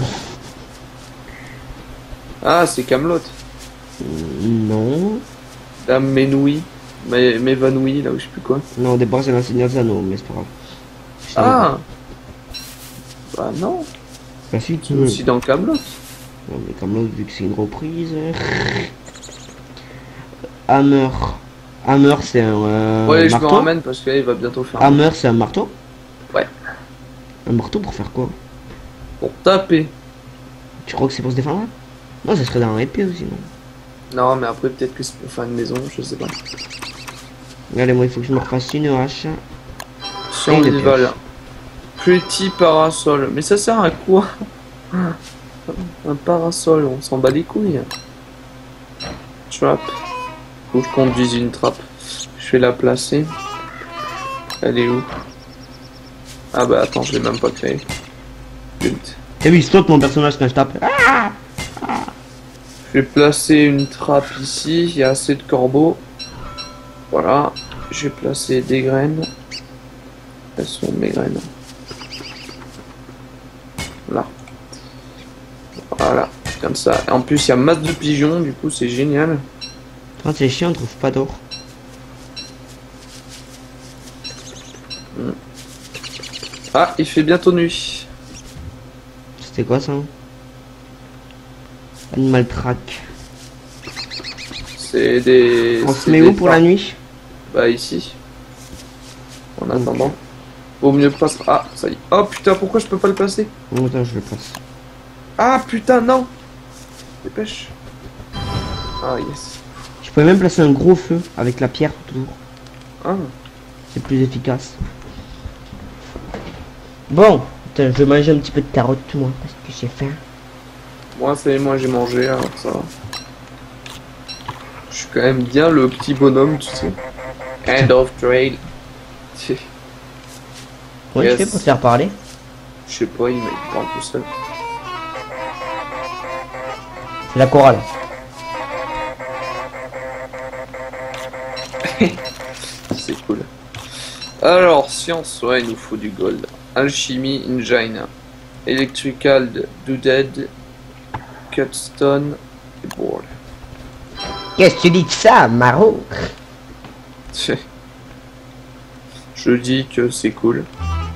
Ah, c'est Camelot. non. Dame m'énouille. Mais m'évanouit, là où je sais plus quoi. Non, au départ c'est dans Seigneur des Anneaux, mais c'est pas grave. Je savais Ah bah non, pas. Bah si, tu c'est veux. aussi dans Camelot. Non, mais comme là, vu que c'est une reprise. Hammer. Hammer, c'est un euh, Ouais, je me marteau. ramène parce qu'il va bientôt faire. Hammer, c'est un marteau. Ouais. Un marteau pour faire quoi? Pour taper. Tu crois que c'est pour se défendre? Non, ça serait dans un épée aussi, non? Non, mais après peut-être que c'est pour faire une maison, je sais pas. Regardez, moi, il faut que je me refasse une hache. Si Et on une y va pioche. là. Petit parasol. Mais ça sert à quoi? Un parasol, on s'en bat les couilles. Trap. Faut que je conduise une trappe. Je vais la placer. Elle est où? Ah bah attends, je l'ai même pas créé. Putain. T'as vu, il saute mon personnage quand je tape. Ah, Je vais placer une trappe ici, il y a assez de corbeaux. Voilà. Je vais placer des graines. Elles sont mes graines. Là. Voilà, comme ça. En plus, il y a masse de pigeons, du coup, c'est génial. ah, c'est chiant, on trouve pas d'or. Ah, il fait bientôt nuit. C'était quoi ça? Animal track. C'est des... On se c'est met des où pour la parcs. nuit? Bah, ici. En attendant. Vaut mieux pas... Ah, ça y est. Oh putain, pourquoi je peux pas le placer? Oh, attends, je le place. Ah putain, non. Dépêche. Ah, yes. Je pourrais même placer un gros feu avec la pierre autour. Ah. C'est plus efficace. Bon, putain, je vais manger un petit peu de carottes moi parce que j'ai faim. Moi, c'est moi, j'ai mangé, alors ça va. Je suis quand même bien le petit bonhomme, tu sais. End of trail. Je Comment Yes. tu fais pour te faire parler? sais pas, il, il parle tout seul. C'est la chorale. C'est cool. Alors, science, ouais, il nous faut du gold. Alchimie, engine. Electrical, dooded. Cutstone et board. Qu'est-ce que tu dis de ça, Maro? Je dis que c'est cool.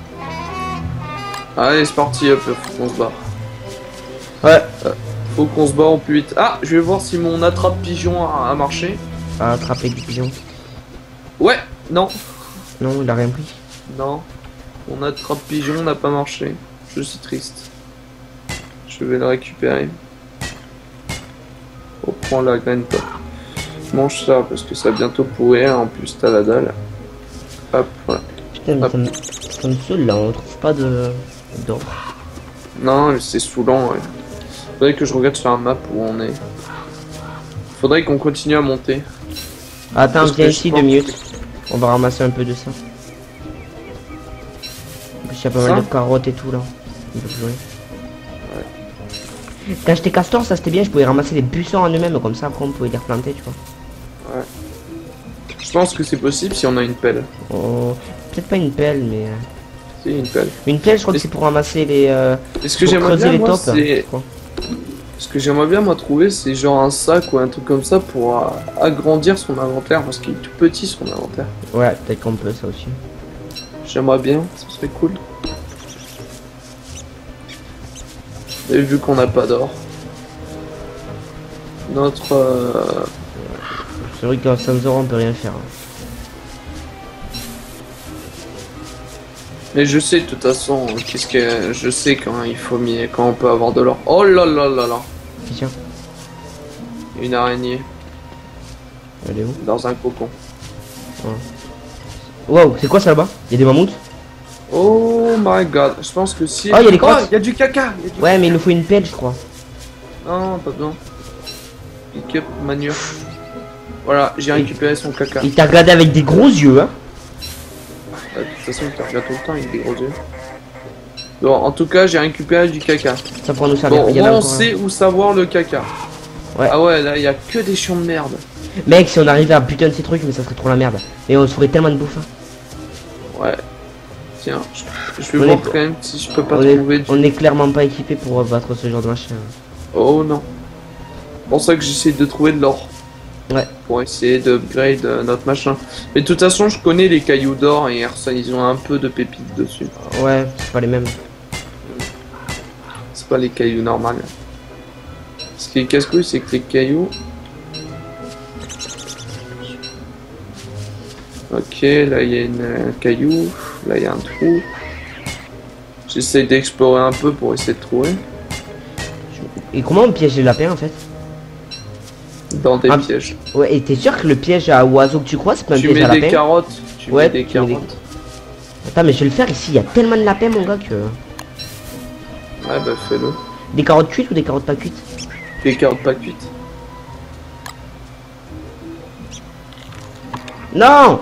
Allez, c'est parti, hop, faut qu'on se barre. Ouais. Faut qu'on se barre au plus vite. Ah, je vais voir si mon attrape pigeon a, a marché. À attraper du pigeon. Ouais, non, Non, il a rien pris. non. Mon attrape pigeon n'a pas marché. Je suis triste. Je vais le récupérer. Reprends la graine top. Mange ça parce que ça va bientôt pourrir. En plus, t'as la dalle. Hop, voilà. Putain, mais Hop. ça me, ça me saoule là, on trouve pas de d'or. Non, c'est saoulant. Ouais. Faudrait que je regarde sur la map où on est. Faudrait qu'on continue à monter. Attends, Parce que viens je ici pense- deux minutes. On va ramasser un peu de ça. En plus, il y a pas Ça mal de carottes et tout là. On peut jouer. Quand j'étais castor, ça c'était bien, je pouvais ramasser les buissons en eux-mêmes, comme ça après on pouvait les replanter, tu vois. Je pense que c'est possible si on a une pelle. Oh, peut-être pas une pelle, mais. euh, Si, une pelle. Une pelle, je crois que c'est pour ramasser les. Euh... Et ce que pour j'aimerais creuser bien, les moi, tops. c'est... je crois. Ce que j'aimerais bien, moi, trouver, c'est genre un sac ou un truc comme ça pour euh, agrandir son inventaire, parce qu'il est tout petit, son inventaire. Ouais, peut-être qu'on peut ça aussi. J'aimerais bien, ça serait cool. Et vu qu'on n'a pas d'or, notre... euh, C'est vrai qu'en sans or on peut rien faire. hein. Mais je sais de toute façon, euh, qu'est-ce que... Je sais quand il faut mis... quand on peut avoir de l'or. Oh là là là là. Tiens, Une araignée elle est où? dans un cocon. Wow, c'est quoi ça là-bas? Il y a des mammouths? Oh my god, je pense que si... Oh, il y a des Oh, crottes. il y a du caca, il y a du... Ouais, mais il nous faut une pelle, je crois. Non, pas besoin. Pick up manure. Voilà, j'ai récupéré son caca. Il t'a regardé avec des gros yeux, hein. De toute façon, il te regarde tout le temps, il a des gros yeux. Bon, en tout cas, j'ai récupéré du caca. Ça pourra nous servir. Bon, Il y en a moi, on encore un. sait où savoir le caca. Ouais. Ah ouais, là, il y a que des champs de merde. Mec, si on arrivait à buter un de ces trucs, mais ça serait trop la merde. Et on se ferait tellement de bouffe. Hein. Ouais. Tiens, je, je vais On voir est- quand même si je peux pas On est, trouver du... on est clairement pas équipé pour battre ce genre de machin. Oh non. C'est pour ça que j'essaie de trouver de l'or. Ouais. Pour essayer d'upgrade euh, notre machin. Mais de toute façon, je connais les cailloux d'or et Airson, ils ont un peu de pépites dessus. Ouais, c'est pas les mêmes. C'est pas les cailloux normaux. Ce qui est casse-couille, c'est que les cailloux... Ok, là il y a une euh, caillou, là il y a un trou. J'essaie d'explorer un peu pour essayer de trouver. Et comment on piège les lapins en fait? Dans des Ah, pièges. Ouais, et t'es sûr que le piège à oiseau que tu crois, c'est pas un Tu piège mets à des lapin? carottes. Tu Ouais, mets des tu mets des- carottes. Attends, mais je vais le faire ici, il y a tellement de lapins mon gars que... Ouais bah fais-le. Des carottes cuites ou des carottes pas cuites? Des carottes pas cuites. Non!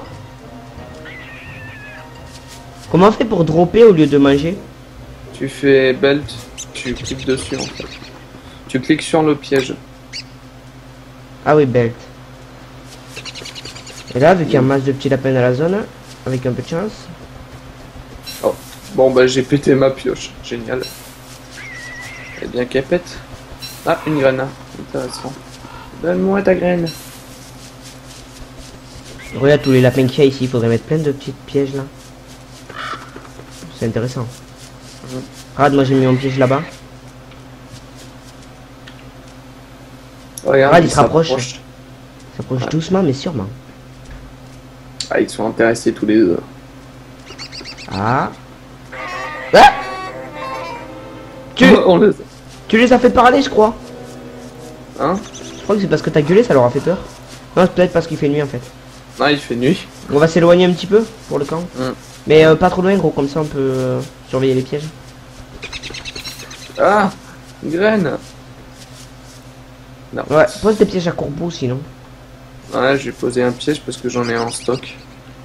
Comment on fait pour dropper au lieu de manger? Tu fais belt, tu cliques dessus en fait. Tu cliques sur le piège. Ah oui, belt. Et là, vu qu'il y a un masse de petits lapins dans la zone, avec un peu de chance... Oh. Bon bah j'ai pété ma pioche. Génial. Eh bien qu'elle pète. Ah, une graine. Intéressant. Donne-moi ta graine. Regarde tous les lapins qu'il y a ici, il faudrait mettre plein de petits pièges là. C'est intéressant. Mhm. Regarde, moi j'ai mis mon piège là-bas. Regarde, Ah, il ils se rapproche. s'approchent. Ça approche Ouais. doucement mais sûrement. Ah, ils sont intéressés tous les deux. Ah. Ah tu, On les... tu les as fait parler, je crois. Hein? Je crois que c'est parce que t'as gueulé, ça leur a fait peur. Non, c'est peut-être parce qu'il fait nuit en fait. Ah, il fait nuit. On va s'éloigner un petit peu pour le camp. Mm. Mais euh, pas trop loin, gros, comme ça on peut euh, surveiller les pièges. Ah, une graine. Non. Ouais, pose des pièges à corbeau sinon. Ouais, je vais poser un piège parce que j'en ai en stock.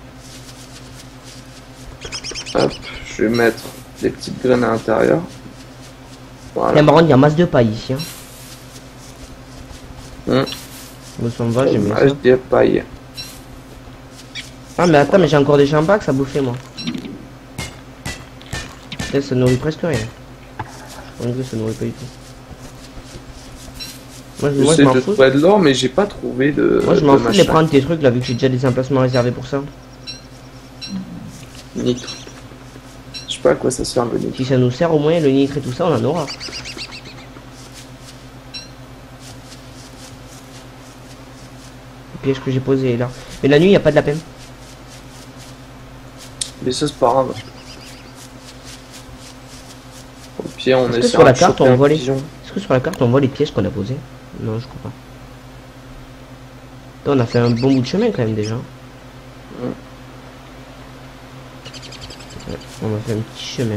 Hop, je vais mettre des petites graines à l'intérieur. Voilà. Tiens, par contre, il y a masse de paille ici. Hein. Mm. Me semble va, j'ai mis ça. Ah, je dis paille. Ah, mais attends, mais j'ai encore des chambacs à bouffer moi. Là, ça nourrit presque rien. En gros, ça nourrit pas du tout. Moi, je, moi, je J'essaie m'en de fous. trouver de l'or, mais j'ai pas trouvé de. Moi, je m'en de fous de les machin. prendre tes trucs là, vu que j'ai déjà des emplacements réservés pour ça. Nitre. Je sais pas à quoi ça sert le nitre. Si ça nous sert au moins, le nitre et tout ça, on en aura. Le piège que j'ai posé est là. Mais la nuit, il n'y a pas de lapin. Mais ça, c'est pas grave. Au pire, on Est-ce que essaie sur la de carte, choper on un voit les- pigeon. Est-ce que sur la carte, on voit les pièges qu'on a posés? Non, je crois pas. On a fait un bon bout de chemin quand même déjà. Ouais, on a fait un petit chemin.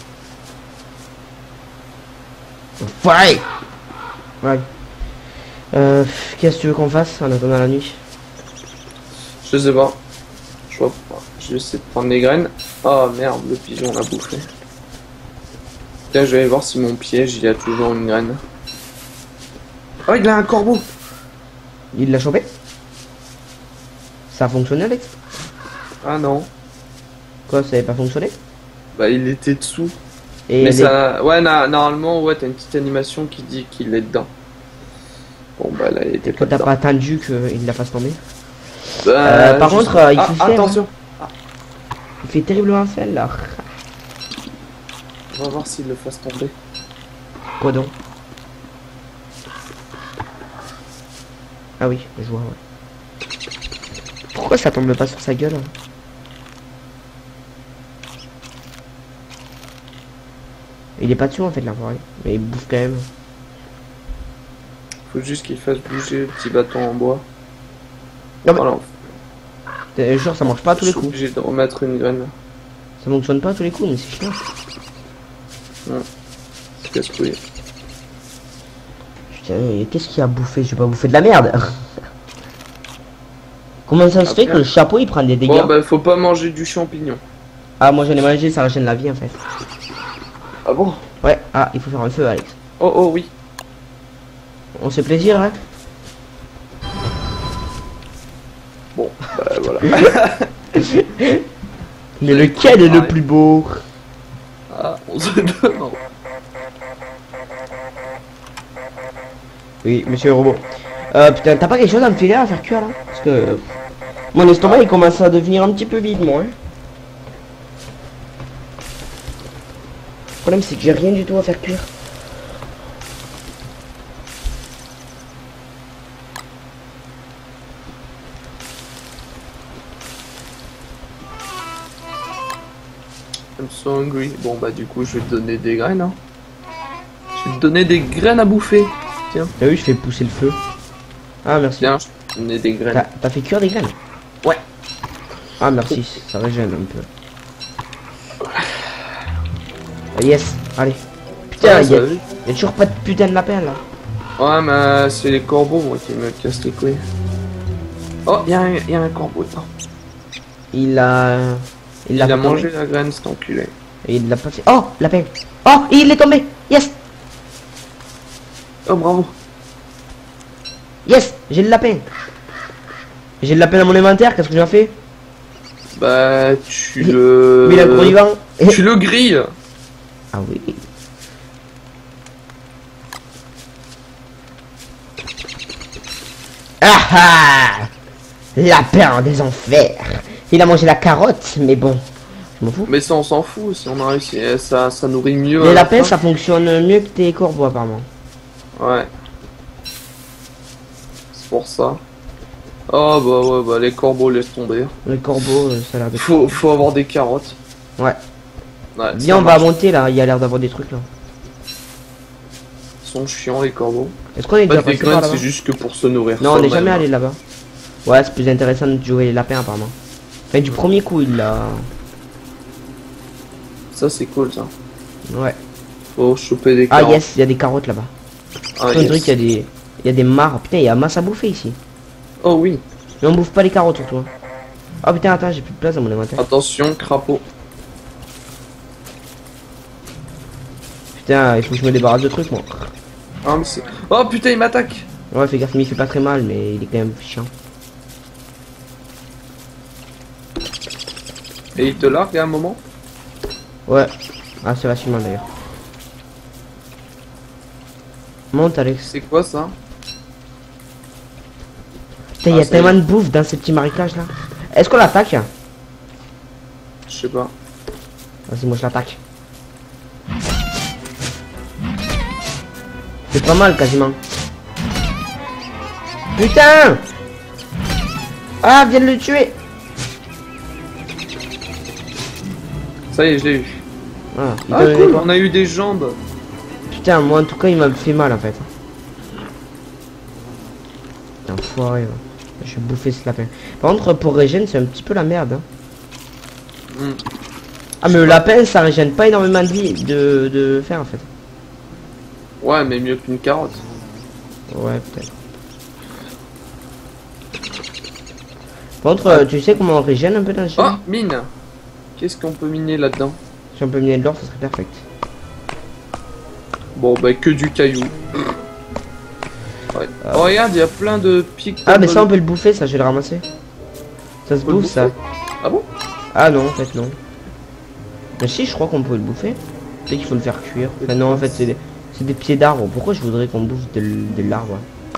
Ouais. Ouais. Euh, qu'est-ce que tu veux qu'on fasse en attendant la nuit? Je sais pas. Je vois pas. Je vais essayer de prendre des graines. Oh merde, le pigeon l'a bouffé. Tiens, je vais aller voir si mon piège il a toujours une graine. Oh, il a un corbeau. Il l'a chopé? Ça a fonctionné Alex? Ah non. Quoi, ça avait pas fonctionné? Bah, il était dessous. Et Mais les- ça. Ouais, na- normalement, ouais, t'as une petite animation qui dit qu'il est dedans. Bon, bah là, il était que pas t'as dedans. pas attendu qu'il la fasse tomber? Bah, Euh, par je contre, sais- euh, il ah, fait faire, attention. Il fait terriblement faim là. On va voir s'il le fasse tomber. Quoi donc? Ah oui, je vois, ouais. Pourquoi ça tombe pas sur sa gueule? Hein? Il est pas dessus en fait l'enfoiré, mais il bouffe quand même. Faut juste qu'il fasse bouger le petit bâton en bois. Non, mais- Voilà. T'es sûr, ça marche pas à tous les Je suis coups. obligé de remettre une graine. Ça fonctionne pas à tous les coups, mais c'est chiant. Ouais. C'est casse-couille. Putain, qu'est-ce qu'il a bouffé? Je vais pas bouffer de la merde. Comment ça se fait que le chapeau il prend des dégâts? Bon bah faut pas manger du champignon. Ah, moi j'en ai mangé, ça régène la vie en fait. Ah bon? Ouais, ah, il faut faire un feu, Alex. Oh oh oui. On se fait plaisir, hein? Bon, bah voilà. Mais lequel est le plus beau? Ah, on se demande. Oui, monsieur le robot. Euh, putain, t'as pas quelque chose à me filer à faire cuire là? Parce que euh, mon estomac il commence à devenir un petit peu vide, moi. Hein. Le problème c'est que j'ai rien du tout à faire cuire. I'm so hungry. Bon bah du coup je vais te donner des graines. Hein. Je vais te donner des graines à bouffer. Tiens. T'as vu, je fais pousser le feu. Ah merci. Tiens, je vais te donner des graines. T'as fait cuire des graines? Ouais. Ah merci, ça régène un peu. Ah, yes, allez. Putain, Ah, il y, a- ça va. y a toujours pas de putain de lapin là. Ouais mais c'est les corbeaux moi qui me cassent les couilles. Oh, il y, a un- y a un corbeau dedans. Il a... Il, l'a a pas mangé tombé. la graine cet enculé. Et il l'a pas fait. Oh, lapin. Oh, il est tombé. Yes, Oh bravo. yes, j'ai le lapin. J'ai le lapin dans mon inventaire, qu'est-ce que j'en fais? Bah tu Mais- le... Mais il est encore vivant. Tu le grilles. Ah oui. Ah ah, lapin des enfers. Il a mangé la carotte, mais bon, je m'en fous. Mais ça on s'en fout si on a réussi. Eh, Ça, ça nourrit mieux. à Les la lapins, fin. ça fonctionne mieux que tes corbeaux apparemment. Ouais. C'est pour ça. Oh bah ouais bah les corbeaux laissent tomber. Les corbeaux, euh, ça a l'air de... Faut, faut avoir des carottes. Ouais. Ouais, Viens, ça on va marche. monter là, il y a l'air d'avoir des trucs là. Ils sont chiants les corbeaux. Est-ce qu'on est En déjà fait, les passé par graines là-bas? c'est juste que pour se nourrir. Non, on n'est soi-même. jamais allé là-bas. Ouais, c'est plus intéressant de jouer les lapins apparemment. Enfin, du premier coup, il l'a... Ça c'est cool ça. Ouais. Faut choper des Ah carottes. yes, il y a des carottes là-bas. Ah, On dirait yes. qu'il y a des... Il y a des mares. Putain, il y a masse à bouffer ici. Oh oui. Mais on bouffe pas les carottes sur toi. Oh putain, attends, j'ai plus de place dans mon inventaire. Attention, crapaud. Putain, il faut que je me débarrasse de trucs moi. Ah, mais c'est- oh putain, il m'attaque. Ouais, fais gaffe, mais il fait pas très mal, mais il est quand même chiant. Et il te largue à un moment. Ouais. Ah, c'est facilement d'ailleurs. Monte, Alex. C'est quoi ça? Putain, il y Ah, a ça tellement y est. de bouffe dans ces petits marécages là. Est-ce qu'on l'attaque? Je sais pas. Vas-y, moi je l'attaque. C'est pas mal quasiment. Putain! Ah, viens de le tuer! Ça y est, je l'ai eu. Ah, il Ah t'a donné cool, quoi? on a eu des jambes. Putain, moi en tout cas, il m'a fait mal en fait. Putain, enfoiré, va. Je vais bouffer ce lapin. Par contre, pour régène, c'est un petit peu la merde. Hein. Hmm. Ah, mais le lapin, ça régène pas énormément de vie de, de faire en fait. Ouais, mais mieux qu'une carotte. Ouais, peut-être. Par contre, euh, tu sais comment on régène un peu dans le jeu? Oh, mine. Qu'est-ce qu'on peut miner là-dedans? Si on peut miner de l'or, ça serait perfect. Bon, bah que du caillou. Ouais. Ah. Oh, regarde, il y a plein de pics. Ah, mais ça, on peut le bouffer, ça, je vais le ramasser. Ça se peut le bouffe, ça. bouffer. Ah bon? Ah non, en fait, non. Mais si, je crois qu'on peut le bouffer. Peut-être qu'il faut le faire cuire. Enfin, non, en fait, c'est des, c'est des pieds d'arbre. Pourquoi je voudrais qu'on bouffe de, l- de l'arbre?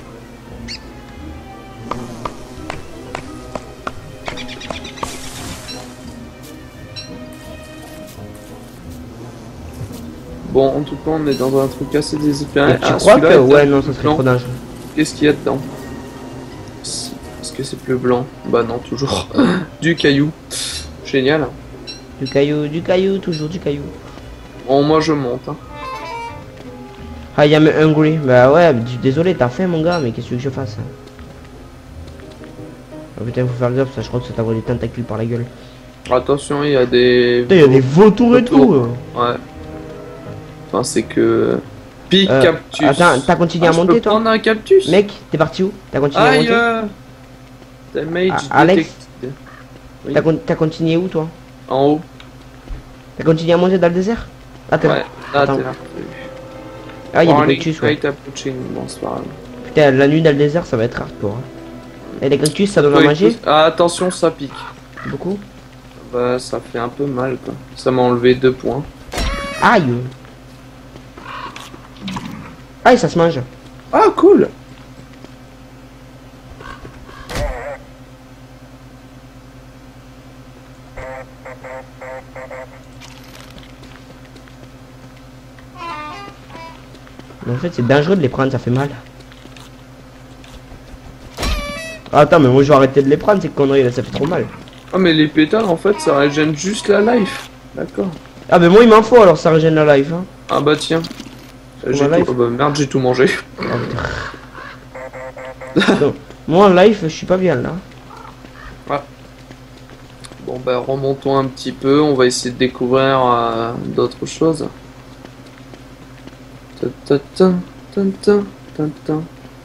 Bon, en tout cas, on est dans un truc assez désespéré. Et tu Ah, crois celui-là que... est Ouais, un non, peu ça serait blanc. trop dangereux. Qu'est-ce qu'il y a dedans? Si- Est-ce que c'est plus blanc? Bah non, toujours. Du caillou. Génial. Du caillou, du caillou, toujours du caillou. Bon, moi je monte. Hein. Ah, y'a me hungry. Bah ouais, d- désolé, t'as faim, mon gars, mais qu'est-ce que tu veux que je fasse? Oh putain, faut faire gaffe, ça, je crois que ça t'envoie des tentacules par la gueule. Attention, il y a des... Putain, il y a des vautours et tout. Ouais. Enfin, c'est que... Pic Euh, cactus. Attends, t'as continué Ah, à je peux monter, toi? prendre un cactus? Mec, t'es parti où? T'as continué à Aïe monter? euh... Damage Ah, Alex detected. Oui. T'as con- t'as continué où, toi? En haut. T'as continué à monter dans le désert? Ah, t'es Ouais, là. là, Attends. t'es là. Ah, il y a des Warning, cactus, ouais. great approaching. Bon, c'est pas grave. Putain, la nuit dans le désert, ça va être hardcore. Hein. Et les cactus, ça donne à Ouais, manger? écoute- Ah, attention, ça pique. Beaucoup? Bah, ça fait un peu mal, quoi. Ça m'a enlevé deux points. Aïe! Aïe, ça se mange. Ah, cool. Mais en fait, c'est dangereux de les prendre, ça fait mal. Attends, mais moi je vais arrêter de les prendre, ces conneries là, ça fait trop mal. Ah, mais les pétales, en fait, ça régène juste la life. D'accord. Ah, mais moi il m'en faut alors, ça régène la life. Hein. Ah, bah, tiens. J'ai Ma life. tout... oh, bah, merde, j'ai tout mangé. Oh, putain. Donc, moi en life, je suis pas bien là. Bon, bah, remontons un petit peu. On va essayer de découvrir euh, d'autres choses. Ta ta ta ta ta ta ta.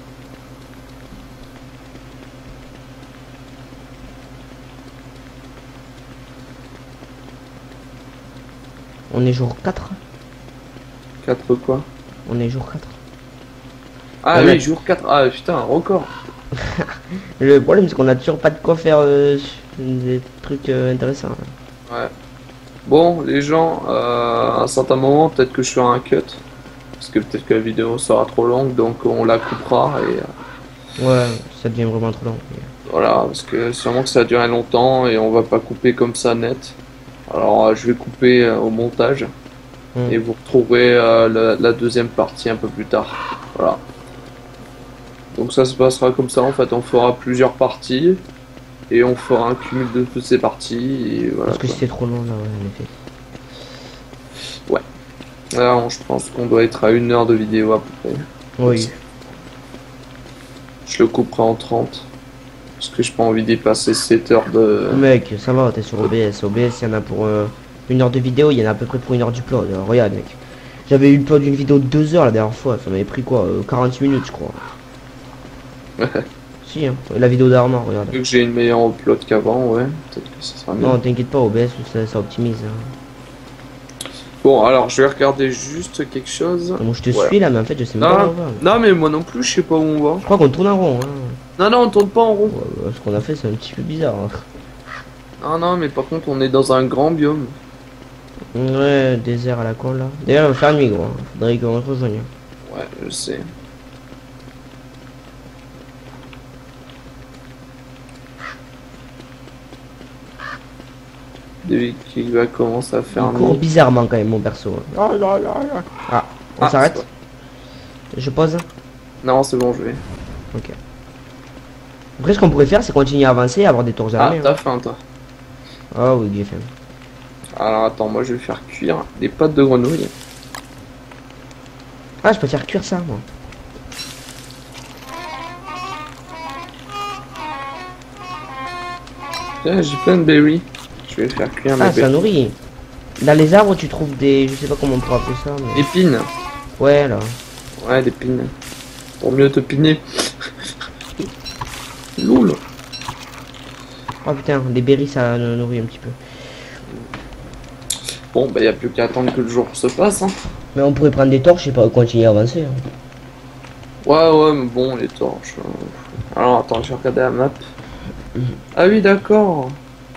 On est jour quatre. quatre quoi? On est jour quatre. Ah On oui, a- jour quatre. Ah putain, un record. Le problème c'est qu'on a toujours pas de quoi faire euh, des trucs euh, intéressants. Ouais. Bon, les gens, euh, à un certain moment, peut-être que je ferai un cut. Parce que peut-être que la vidéo sera trop longue, donc on la coupera. Et euh, Ouais, ça devient vraiment trop long. voilà, parce que sûrement que ça a duré longtemps et on va pas couper comme ça net. Alors euh, je vais couper euh, au montage. Hmm. Et vous retrouverez euh, la, la deuxième partie un peu plus tard. Voilà. Donc ça se passera comme ça, en fait, on fera plusieurs parties. Et on fera un cumul de toutes ces parties. Et voilà, Parce que quoi. c'était trop long là, ouais, en effet. Là, on- je pense qu'on doit être à une heure de vidéo à peu près. Oui. Je le couperai en trente. Parce que j'ai pas envie d'y passer sept heures de... Mec, ça va, t'es sur O B S. O B S, il y en a pour euh, une heure de vidéo, il y en a à peu près pour une heure du upload. Alors, regarde, mec. J'avais eu le upload d'une vidéo de deux heures la dernière fois, ça m'avait pris quoi euh, quarante minutes, je crois. Si, hein. La vidéo d'Armand, regarde. Vu que j'ai une meilleure upload qu'avant, ouais. Peut-être que ça sera mieux. Non, t'inquiète pas, O B S, ça, ça optimise. Hein. Bon, alors, je vais regarder juste quelque chose. Moi, je te Voilà. suis là, mais en fait, je sais même pas où Non, on va. non, mais moi non plus, je sais pas où on va. Je crois qu'on tourne en rond. Hein. Non, non, on tourne pas en rond. Ouais, bah, ce qu'on a fait, c'est un petit peu bizarre. Hein. Non, non, mais par contre, on est dans un grand biome. Ouais, désert à la con là. D'ailleurs, il va faire nuit, gros. hein. Faudrait qu'on se rejoigne. Ouais, je sais. Dès qu'il va commencer à faire Il court nuit. bizarrement quand même, mon perso. Ah, on Ah, s'arrête. c'est Je pose. Non, c'est bon, je vais. Ok. Après, ce qu'on pourrait faire, c'est continuer à avancer et avoir des tours Ah, armés. t'as faim, toi. Ah oui, j'ai faim. Alors, attends, moi, je vais faire cuire des pâtes de grenouille. Ah, je peux faire cuire ça, moi. Tiens, j'ai plein de berries. Je vais faire cuire mes Ah, ça berries. nourrit. Dans les arbres, tu trouves des... Je sais pas comment on pourrait appeler ça, mais... Épines. Ouais, là. Ouais, des pines. Pour mieux te piner. Loul. Oh putain, des berries, ça nous nourrit un petit peu. Bon, bah, y a plus qu'à attendre que le jour se passe, hein. Mais on pourrait prendre des torches et pas continuer à avancer. Hein. Ouais, ouais, mais bon, les torches. euh. Alors, attends, je vais regarder la map. Ah oui, d'accord.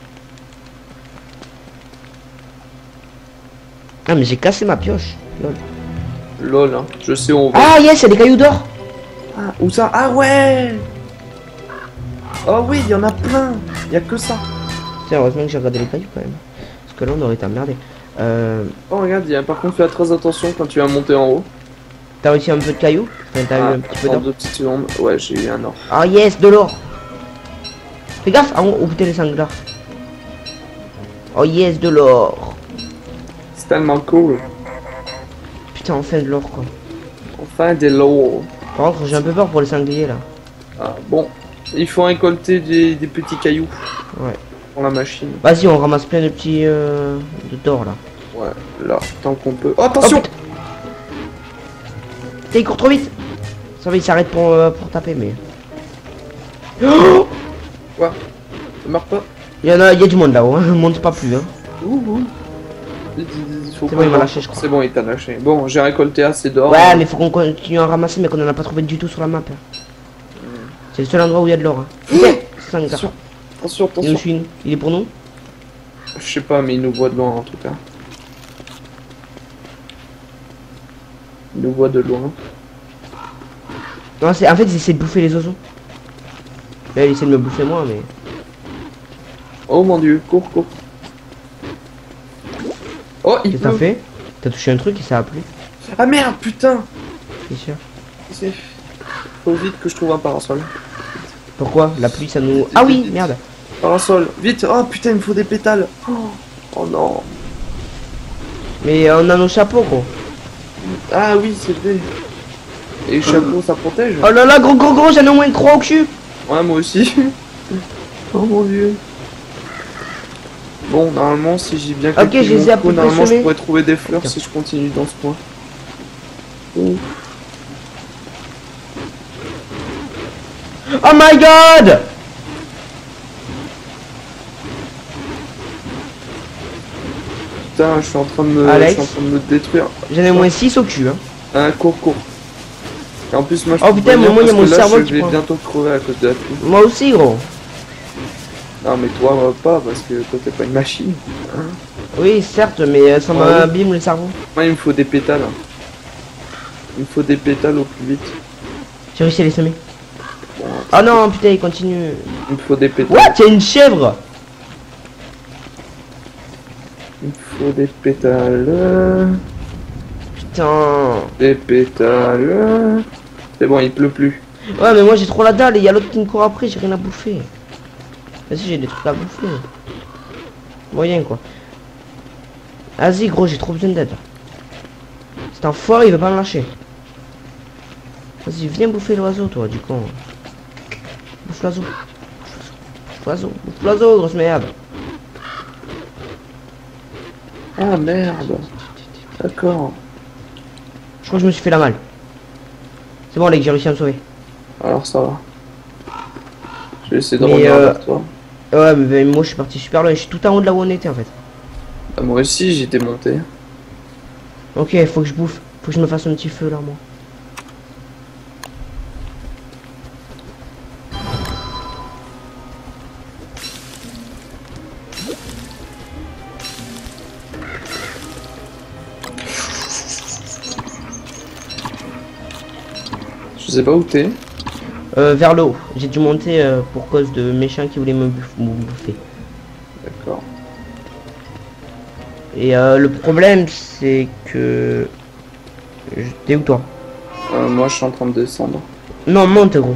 Ah, mais j'ai cassé ma pioche. Lol. Lol, hein. Je sais où on va. Ah, yes, il y a des cailloux d'or. Ah, où ça? Ah ouais. Oh oui, il y en a plein. Il y a que ça. Tiens, heureusement que j'ai regardé les cailloux quand même. Parce que là, on aurait été emmerdé. Euh... Oh, regarde, il y a... par contre, fais très attention quand tu vas monter en haut. T'as réussi un peu de cailloux? Enfin, t'as Ah, eu un petit peu attends d'or? deux petites secondes. Ouais, j'ai eu un or. Ah, yes, de l'or. Fais gaffe, ah, oh putain, les sanglards. Oh, yes, de l'or. C'est tellement cool. Putain, enfin de l'or, quoi. Enfin, des l'or. Par contre, j'ai un peu peur pour les sangliers, là. Ah, bon. Il faut récolter des, des petits cailloux. Ouais. Pour la machine. Vas-y, on ramasse plein de petits euh, de d'or là. Ouais, là, tant qu'on peut. Oh, attention! Oh, putain, il court trop vite. Ça va, il s'arrête pour, euh, pour taper, mais. Oh, Quoi? Ça meurt pas? il y en a, il y a du monde là-haut, hein. Monte pas plus. Hein. Ouh, ouh. C'est bon, il m'a lâché, je crois. C'est bon, il t'a lâché. Bon, j'ai récolté assez d'or. Ouais, mais faut qu'on continue à ramasser, mais qu'on en a pas trouvé du tout sur la map. Hein. Mm. C'est le seul endroit où il y a de l'or. Hein. Attention, attention, attention. Il nous suit, il est pour nous? Je sais pas, mais il nous voit de loin en tout cas. Il nous voit de loin. Non, c'est en fait, il essaie de bouffer les oiseaux. Là, il essaie de me bouffer moi, mais. Oh mon dieu, cours, cours. Oh, il Qu'est-ce que peut. t'as fait? T'as touché un truc et ça a plu. Ah merde, putain. C'est sûr. C'est... Faut vite que je trouve un parasol. Pourquoi? La pluie, ça nous. Ah oui, merde. Parasol, vite. Oh putain, il me faut des pétales. Oh, oh non. Mais on a nos chapeaux, gros. Ah oui, c'est vrai. Et le chapeau, ça protège? Oh là là, gros gros gros, j'en ai au moins une croix au cul. Ouais, moi aussi. Oh mon dieu. Bon, normalement, si j'ai bien Ok, je les ai à peu près normalement, je semés. pourrais trouver des fleurs si je continue dans ce coin. Ouh. Oh my god! Putain, je suis en train de me, Alex. je suis en train de me détruire. J'en ai au moins six au cul, hein. Un cours, cours. Et en plus, moi, je Oh peux putain, pas mais dire moi, il y a parce mon que là, cerveau je qui vais prend. bientôt crever à cause de la pluie. Moi aussi, gros. Non, mais toi, euh, pas, parce que toi, t'es pas une machine. Hein. Oui, certes, mais euh, ça Ouais, m'abîme le cerveau. Moi, il me faut des pétales. Il me faut des pétales au plus vite. J'ai réussi à les semer. Bon, Oh non, putain, il continue. il me faut des pétales. What? Il y a une chèvre! Il me faut des pétales. Putain. Des pétales. C'est bon, il pleut plus. Ouais, mais moi j'ai trop la dalle et il y a l'autre qui me court après, j'ai rien à bouffer. Vas-y, j'ai des trucs à bouffer. Moyen quoi. Vas-y, gros, j'ai trop besoin d'aide. C'est un fort, il veut pas me lâcher. Vas-y, viens bouffer l'oiseau, toi, du con. Bouffe l'oiseau. Bouffe l'oiseau. Bouffe l'oiseau, grosse merde. Ah merde. D'accord. Je crois que je me suis fait la malle. C'est bon, Alex, j'ai réussi à me sauver. Alors ça va. Je vais essayer de Mais, revenir euh, vers toi. Ouais, mais moi je suis parti super loin. Je suis tout en haut de là où on était en fait. Ah, moi aussi, j'étais monté. Ok, faut que je bouffe. Faut que je me fasse un petit feu là, moi. Je sais pas où t'es. Euh, vers le haut. J'ai dû monter euh, pour cause de méchants qui voulaient me, bouffe- me bouffer. D'accord. Et euh, le problème, c'est que... Je- T'es où toi? Euh, moi, je suis en train de descendre. Non, monte gros.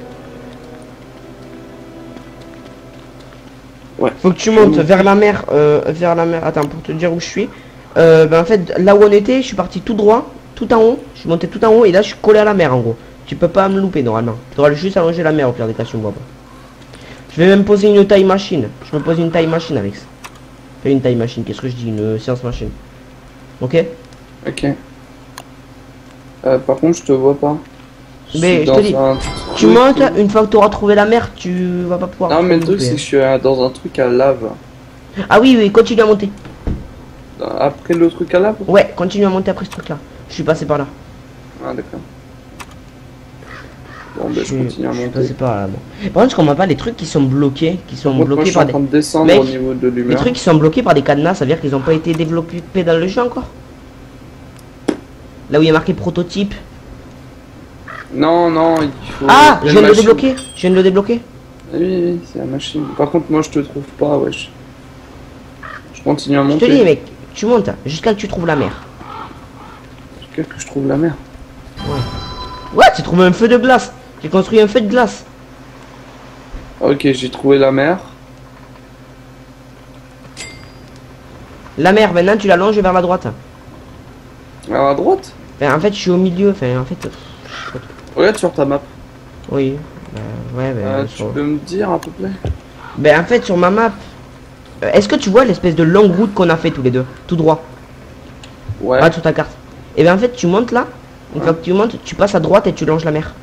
Ouais. Faut que tu montes vers la mer. Euh, vers la mer. Attends, pour te dire où je suis. Euh, ben en fait, là où on était, je suis parti tout droit, tout en haut. Je suis monté tout en haut et là, je suis collé à la mer en gros. Tu peux pas me louper normalement. Tu devras juste allonger la mer au pire des cas si tu me vois pas. Je vais même poser une taille machine. Je me pose une taille machine, Alex. Fais une taille machine. Qu'est-ce que je dis? Une séance machine. Ok? Ok. Euh, par contre, je te vois pas. Mais suis je te dans dis, un Tu truc montes, où- une fois que tu auras trouvé la mer, tu vas pas pouvoir. Non, mais le te truc, louper, c'est que je suis euh, dans un truc à lave. hein. Ah oui, oui, continue à monter. Après le truc à lave? Ouais, continue à monter après ce truc là. Je suis passé par là. Ah, d'accord. Bon, bah, je suis- continue à je suis monter. passé par là. Bon. Par contre, je comprends pas les trucs qui sont bloqués, qui sont Par contre, moi, je bloqués suis en par des. train de descendre Mec, au niveau de Les l'humeur. trucs qui sont bloqués par des cadenas, ça veut dire qu'ils ont pas été développés dans le jeu encore. Là où il y a marqué prototype. Non, non, il faut... Ah, je la viens de le machine. débloquer. Je viens de le débloquer. Oui, oui, c'est la machine. Par contre, moi, je te trouve pas, wesh. Je continue à Je te monter. dis, mec, tu montes jusqu'à que tu trouves la mer. Jusqu'à que je trouve la mer. Ouais, tu trouves un feu de glace. J'ai construit un feu de glace. Ok, j'ai trouvé la mer. La mer, maintenant tu la longes vers la droite. Alors, à droite? Enfin, en fait, je suis au milieu. Enfin, en fait, euh, Regarde sur ta map. oui. Euh, ouais, ben, Euh, tu sur... peux me dire à peu près? ben en fait sur ma map, euh, est-ce que tu vois l'espèce de longue route qu'on a fait tous les deux, tout droit? Ouais. Regarde sur ta carte. Et bien en fait tu montes là, une fois que tu montes, tu passes à droite et tu longes la mer.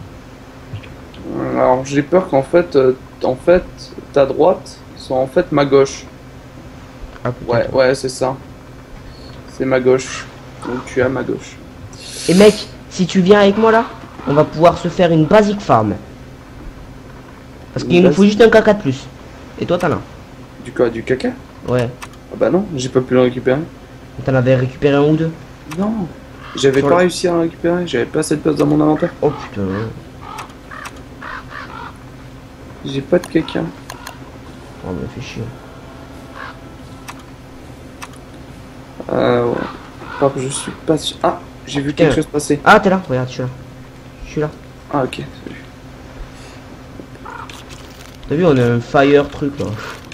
Alors j'ai peur qu'en fait, euh, en fait, ta droite soit en fait ma gauche. Ah, Ouais, ouais, c'est ça. C'est ma gauche. Donc tu es à ma gauche. Et mec, si tu viens avec moi là, on va pouvoir se faire une basic farm. Parce Une qu'il nous faut basic- juste un caca de plus. Et toi t'en as. Du quoi? Du caca? Ouais. Ah bah non, j'ai pas pu le récupérer. T'en avais récupéré un ou deux. Non, j'avais Sur pas le- réussi à le récupérer. J'avais pas assez de place dans mon inventaire. Oh putain. J'ai pas de caca. Oh me fait chier. Euh, ouais. Hop, je suis pas sûr. Ah, j'ai vu Putain. quelque chose passer. Ah t'es là, regarde, je suis là. Je suis là. Ah, ok. Salut. T'as vu on a un fire truc là.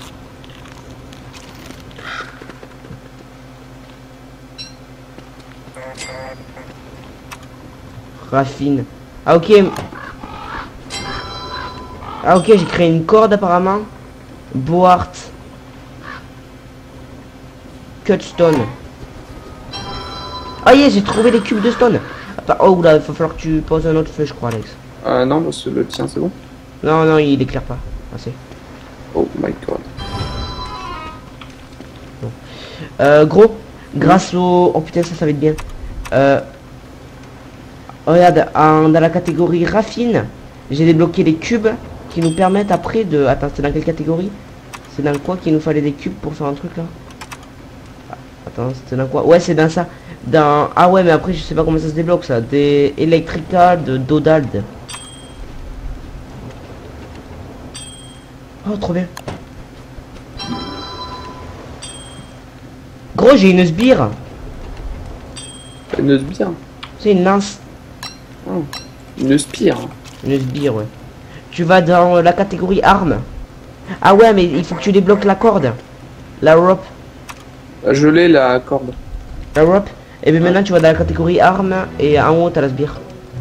Raffine. Ah ok. Ah ok, j'ai créé une corde apparemment. Boart. Cutstone. Ah yeah, j'ai trouvé les cubes de stone. Attends, oh là, il va falloir que tu poses un autre feu je crois Alex. Euh, non, parce que le tien, c'est bon. Non non, il éclaire pas. Assez. Oh my god. Euh, gros, grâce au... Oh putain, ça, ça va être bien. Euh... Regarde, en- dans la catégorie raffine, j'ai débloqué les cubes qui nous permettent après de... Attends, c'est dans quelle catégorie? C'est dans quoi qu'il nous fallait des cubes pour faire un truc là? Ah, attends, c'était dans quoi? Ouais, c'est dans ça. Dans... Ah ouais, mais après, je sais pas comment ça se débloque ça. Des électrical de Dodald. Oh, trop bien. Gros, j'ai une sbire. Une sbire. C'est une lance. Oh. Une spire. Une sbire, ouais. Tu vas dans la catégorie armes. Ah ouais, mais il faut que tu débloques la corde. La rope. Je l'ai la corde. La rope. Et bien maintenant, tu vas dans la catégorie armes et en haut, t'as la sbire.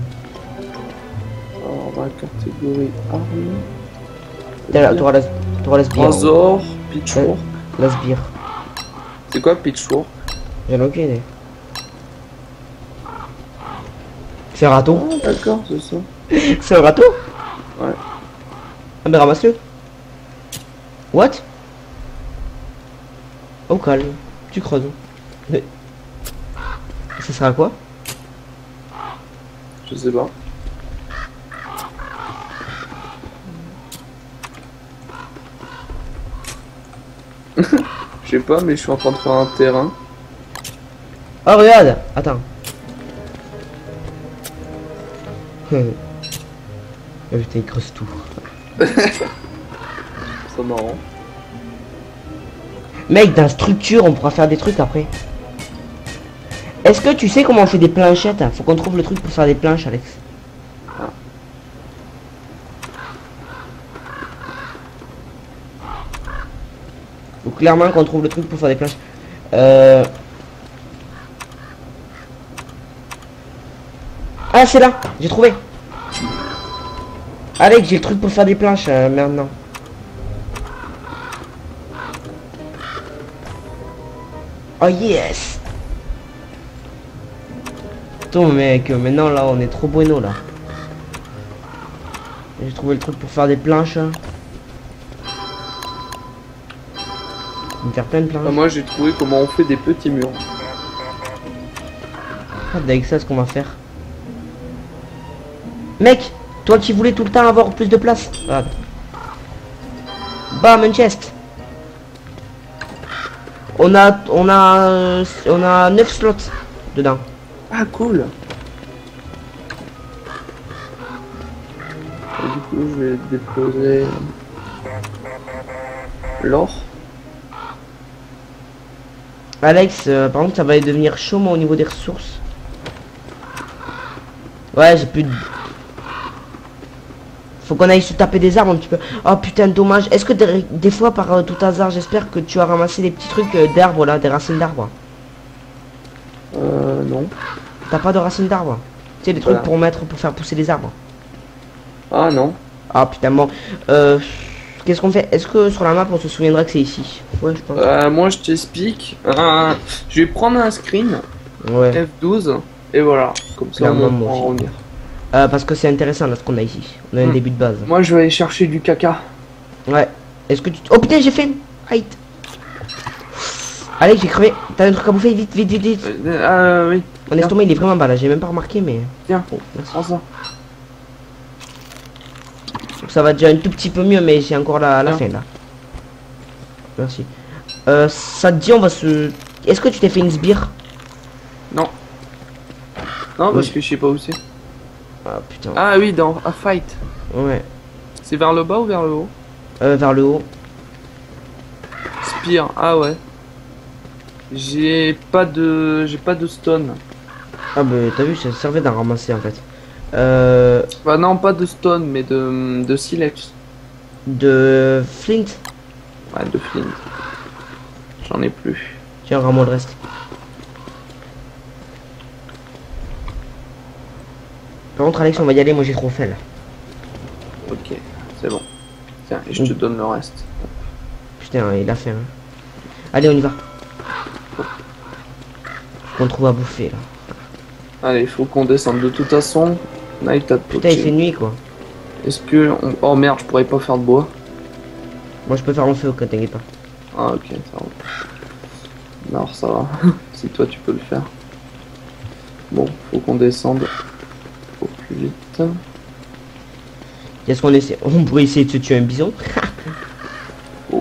Alors, dans la catégorie armes. T'as la- T'auras la, t'auras la sbire. en haut. Trésor, pitchfork. La sbire. C'est quoi pitchfork? J'en ai aucune idée. C'est un râteau. Oh, d'accord, c'est ça. C'est un râteau. Ouais. Ah ben ramasse-le. What? Au calme. Tu creuses. Mais... Ça sert à quoi? Je sais pas. Je sais pas, mais je suis en train de faire un terrain. Oh regarde. Attends. Oh putain, il creuse tout. C'est marrant. Mec, dans structure, on pourra faire des trucs après. Est-ce que tu sais comment on fait des planchettes? Faut qu'on trouve le truc pour faire des planches, Alex. Ah. Faut clairement qu'on trouve le truc pour faire des planches. Euh... Ah, c'est là. J'ai trouvé. Alex, j'ai le truc pour faire des planches euh, maintenant. Oh yes. Attends mec, maintenant là on est trop bueno là. J'ai trouvé le truc pour faire des planches. On va faire plein de planches. Ah, moi j'ai trouvé comment on fait des petits murs. Regarde avec ça ce qu'on va faire. Mec, toi qui voulais tout le temps avoir plus de place. Regarde. Bam, un chest. On a, on a, euh, on a neuf slots dedans. Ah cool. Et du coup je vais déposer l'or. Alex, euh, par contre ça va devenir chaud moi au niveau des ressources. Ouais, j'ai plus de... Faut qu'on aille se taper des arbres un petit peu. Oh putain, dommage. Est-ce que des, des fois, par euh, tout hasard, j'espère que tu as ramassé des petits trucs euh, d'arbres là, des racines d'arbres? Euh non. T'as pas de racines d'arbres? Tu sais, des trucs Voilà. pour mettre, pour faire pousser les arbres. Ah non. Ah putain, bon. Euh, Qu'est-ce qu'on fait? Est-ce que sur la map on se souviendra que c'est ici? Ouais, je pense. Euh, moi je t'explique. Euh, je vais prendre un screen. Ouais. F douze. Et voilà. Comme ça Clairement, on moi va aussi. revenir. Euh, parce que c'est intéressant là ce qu'on a ici. On a un Hmm. début de base. Moi je vais aller chercher du caca. Ouais. Est-ce que tu... Oh putain, j'ai faim. Aïe. Allez, j'ai crevé. T'as un truc à bouffer? Vite, vite, vite, vite. Euh, euh, oui. Mon estomac il est vraiment bas là, j'ai même pas remarqué mais... Tiens, Oh, merci. prends ça. Ça va déjà un tout petit peu mieux mais j'ai encore la, la Tiens. faim là. Merci. Euh, ça te dit on va se... Est-ce que tu t'es fait une sbire? Non. Non, parce Oui. que je sais pas où c'est. Ah putain. Ah oui, dans A Fight. Ouais. C'est vers le bas ou vers le haut? Euh, vers le haut. Spire, ah ouais. J'ai pas de... J'ai pas de stone. Ah bah t'as vu, ça servait d'en ramasser en fait. Euh... Bah non, pas de stone, mais de, de silex. De flint. Ouais, de flint. J'en ai plus. Tiens, rends-moi le reste. Par contre Alex, on va y aller, moi j'ai trop faim là. Ok, c'est bon. Tiens, et je te donne le reste. Putain, il a faim. Hein. Allez, on y va. On trouve à bouffer là. Allez, il faut qu'on descende de toute façon. Night at Putain, il fait nuit quoi. Est-ce que... On... Oh merde, je pourrais pas faire de bois. Moi je peux faire un feu, quand t'inquiète pas. Ah ok, ça va. Non, alors ça va. Si toi tu peux le faire. Bon, faut qu'on descende au plus vite. Est-ce qu'on essaie... On pourrait essayer de se tuer un bison. Oh.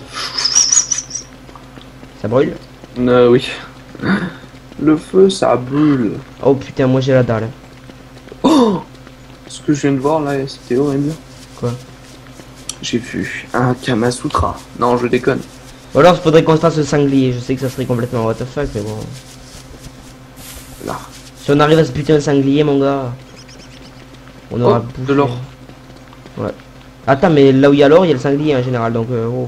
Ça brûle? Euh, oui. Le feu, ça brûle. Oh putain, moi j'ai la dalle. Oh, ce que je viens de voir là, c'était horrible. Quoi? J'ai vu un Kamasutra. Non, je déconne. Ou alors il faudrait qu'on se fasse le sanglier. Je sais que ça serait complètement what the fuck, mais bon. Là. Si on arrive à se buter un sanglier, mon gars, on aura Oh, bouffé. de l'or. Ouais. Attends, mais là où il y a l'or, il y a le sanglier en général, donc euh, oh.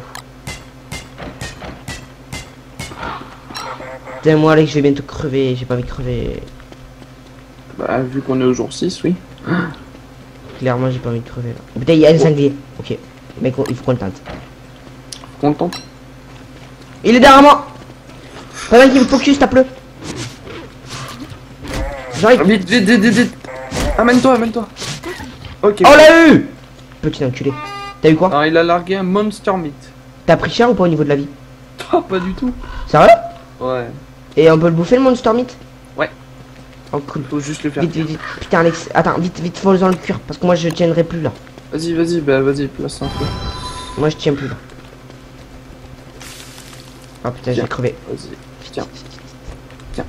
Putain, moi Alex, je vais bientôt crever, j'ai pas envie de crever. Bah, vu qu'on est au jour six, oui. Clairement, j'ai pas envie de crever là. Putain, il y a un sanglier. Ok. Mec, il faut qu'on le tente. Content. Il est derrière moi. Pendant qu'il me focus, tape-le. J'arrive. Vite, vite, vite, vite, vite. Amène-toi, amène-toi. Ok. Oh, on l'a eu. Petit enculé. T'as eu quoi? Alors, il a largué un monster meat. T'as pris cher ou pas au niveau de la vie? Ah, pas du tout. Sérieux? Ouais. Et on peut le bouffer le monster meat? Ouais. Oh cool. Faut juste le faire. Vite, vite, vite. Putain Alex, attends, vite, vite, faut dans le cuir. Parce que moi je tiendrai plus là. Vas-y, vas-y, bah vas-y, place un peu. Moi je tiens plus là. Ah putain, j'ai Tiens. crevé. Vas-y, tiens. Tiens.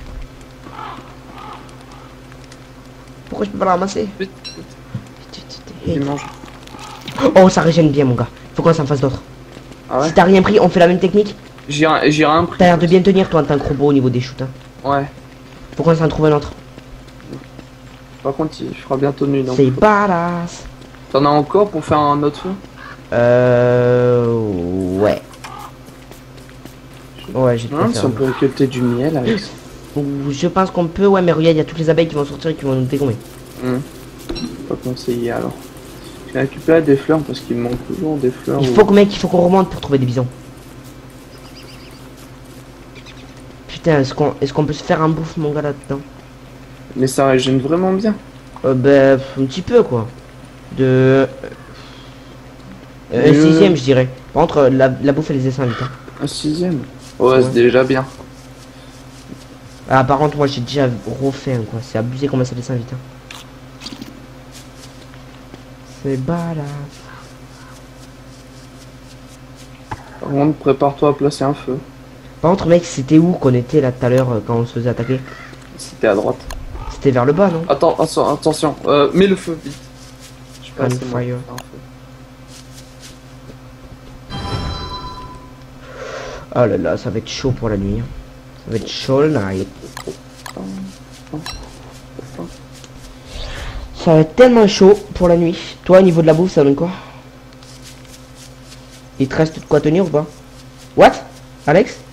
Pourquoi je peux pas la ramasser? Vite, vite. Vite, vite, Il vite. mange. Oh, ça régène bien mon gars. Faut qu'on s'en fasse d'autres. Ah ouais. Si t'as rien pris, on fait la même technique. J'ai un, j'ai rien pris. T'as l'air de bien tenir toi en tant que robot au niveau des shoots. Hein. Ouais. Faut qu'on s'en trouve un autre. Par contre, il fera bientôt nuit. donc C'est faut- badass. T'en as encore pour faire un autre feu? Euh... Ouais. Ouais, j'ai de quoi Non, si faire. on peut récolter du miel avec ça. Ou je pense qu'on peut, ouais, mais regarde, il y a toutes les abeilles qui vont sortir et qui vont nous dégommer. Hum. Pas conseillé alors. J'ai récupéré des fleurs parce qu'il me manque toujours des fleurs. Il ou- faut que mec, il faut qu'on remonte pour trouver des bisons. Putain, est-ce qu'on est-ce qu'on peut se faire un bouffe mon gars là-dedans? Mais ça régène vraiment bien. euh, Ben, un petit peu quoi. De... Euh, un Euh. sixième je dirais. Par contre, la, la bouffe elle les descend vite. Hein. Un sixième. Ouais, Ouais. c'est déjà bien. Ah par contre, moi j'ai déjà refait quoi. C'est abusé comment ça descend vite. Hein. C'est balade. Par contre, prépare-toi à placer un feu. Par contre mec, c'était où qu'on était là tout à l'heure euh, quand on se faisait attaquer? C'était à droite. C'était vers le bas non? Attends, attention, attention. Euh, mets le feu vite. Je sais pas On si moi, fire. je vais faire un feu. Oh là là, ça va être chaud pour la nuit. Hein. Ça va être chaud la night. Ça va être tellement chaud pour la nuit. Toi, au niveau de la bouffe, ça donne quoi? Il te reste de quoi tenir ou pas? What? Alex?